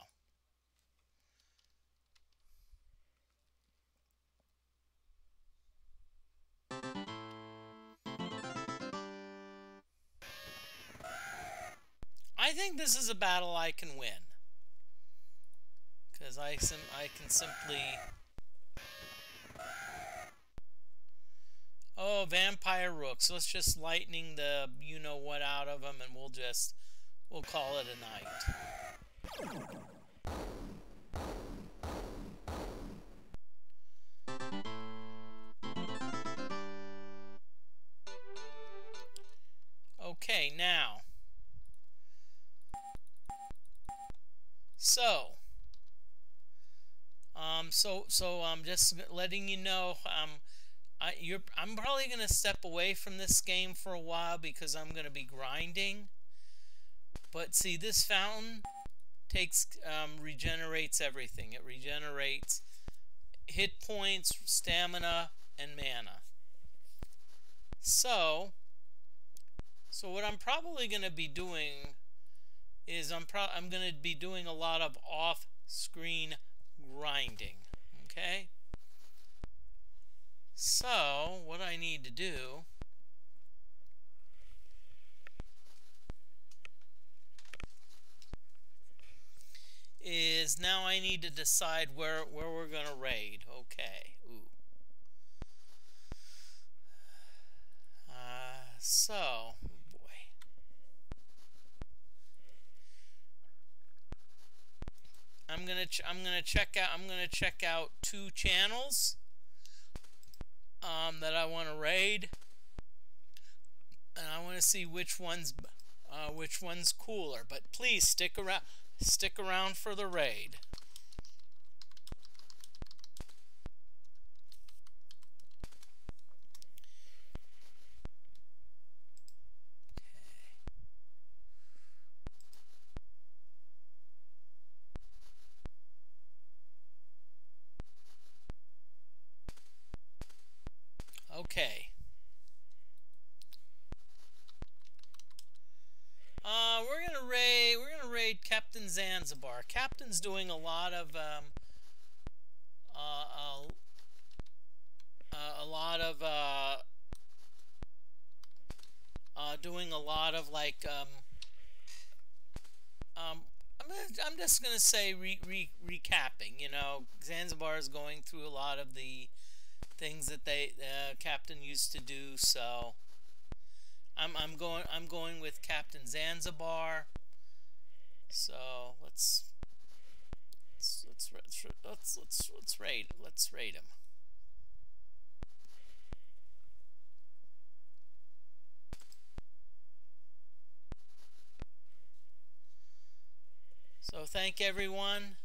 I think this is a battle I can win. Because I can simply... Oh, vampire rooks. Let's just lightning the you-know-what out of them, and we'll call it a night. Okay, now. So I'm just letting you know, I'm probably gonna step away from this game for a while because I'm gonna be grinding. But see, this fountain regenerates everything. It regenerates hit points, stamina, and mana. So what I'm probably gonna be doing is I'm gonna be doing a lot of off-screen grinding. Okay? So, what I need to do is now I need to decide where we're going to raid. Okay. Ooh. So, boy. I'm gonna check out 2 channels that I want to raid, and I want to see which one's cooler. But please stick around for the raid. Okay. We're gonna raid Captain Zanzibar. Captain's doing a lot of doing a lot of like I'm just gonna say recapping. You know, Zanzibar is going through a lot of the things that Captain used to do. So I'm going with Captain Zanzibar. So let's raid him. So thank everyone.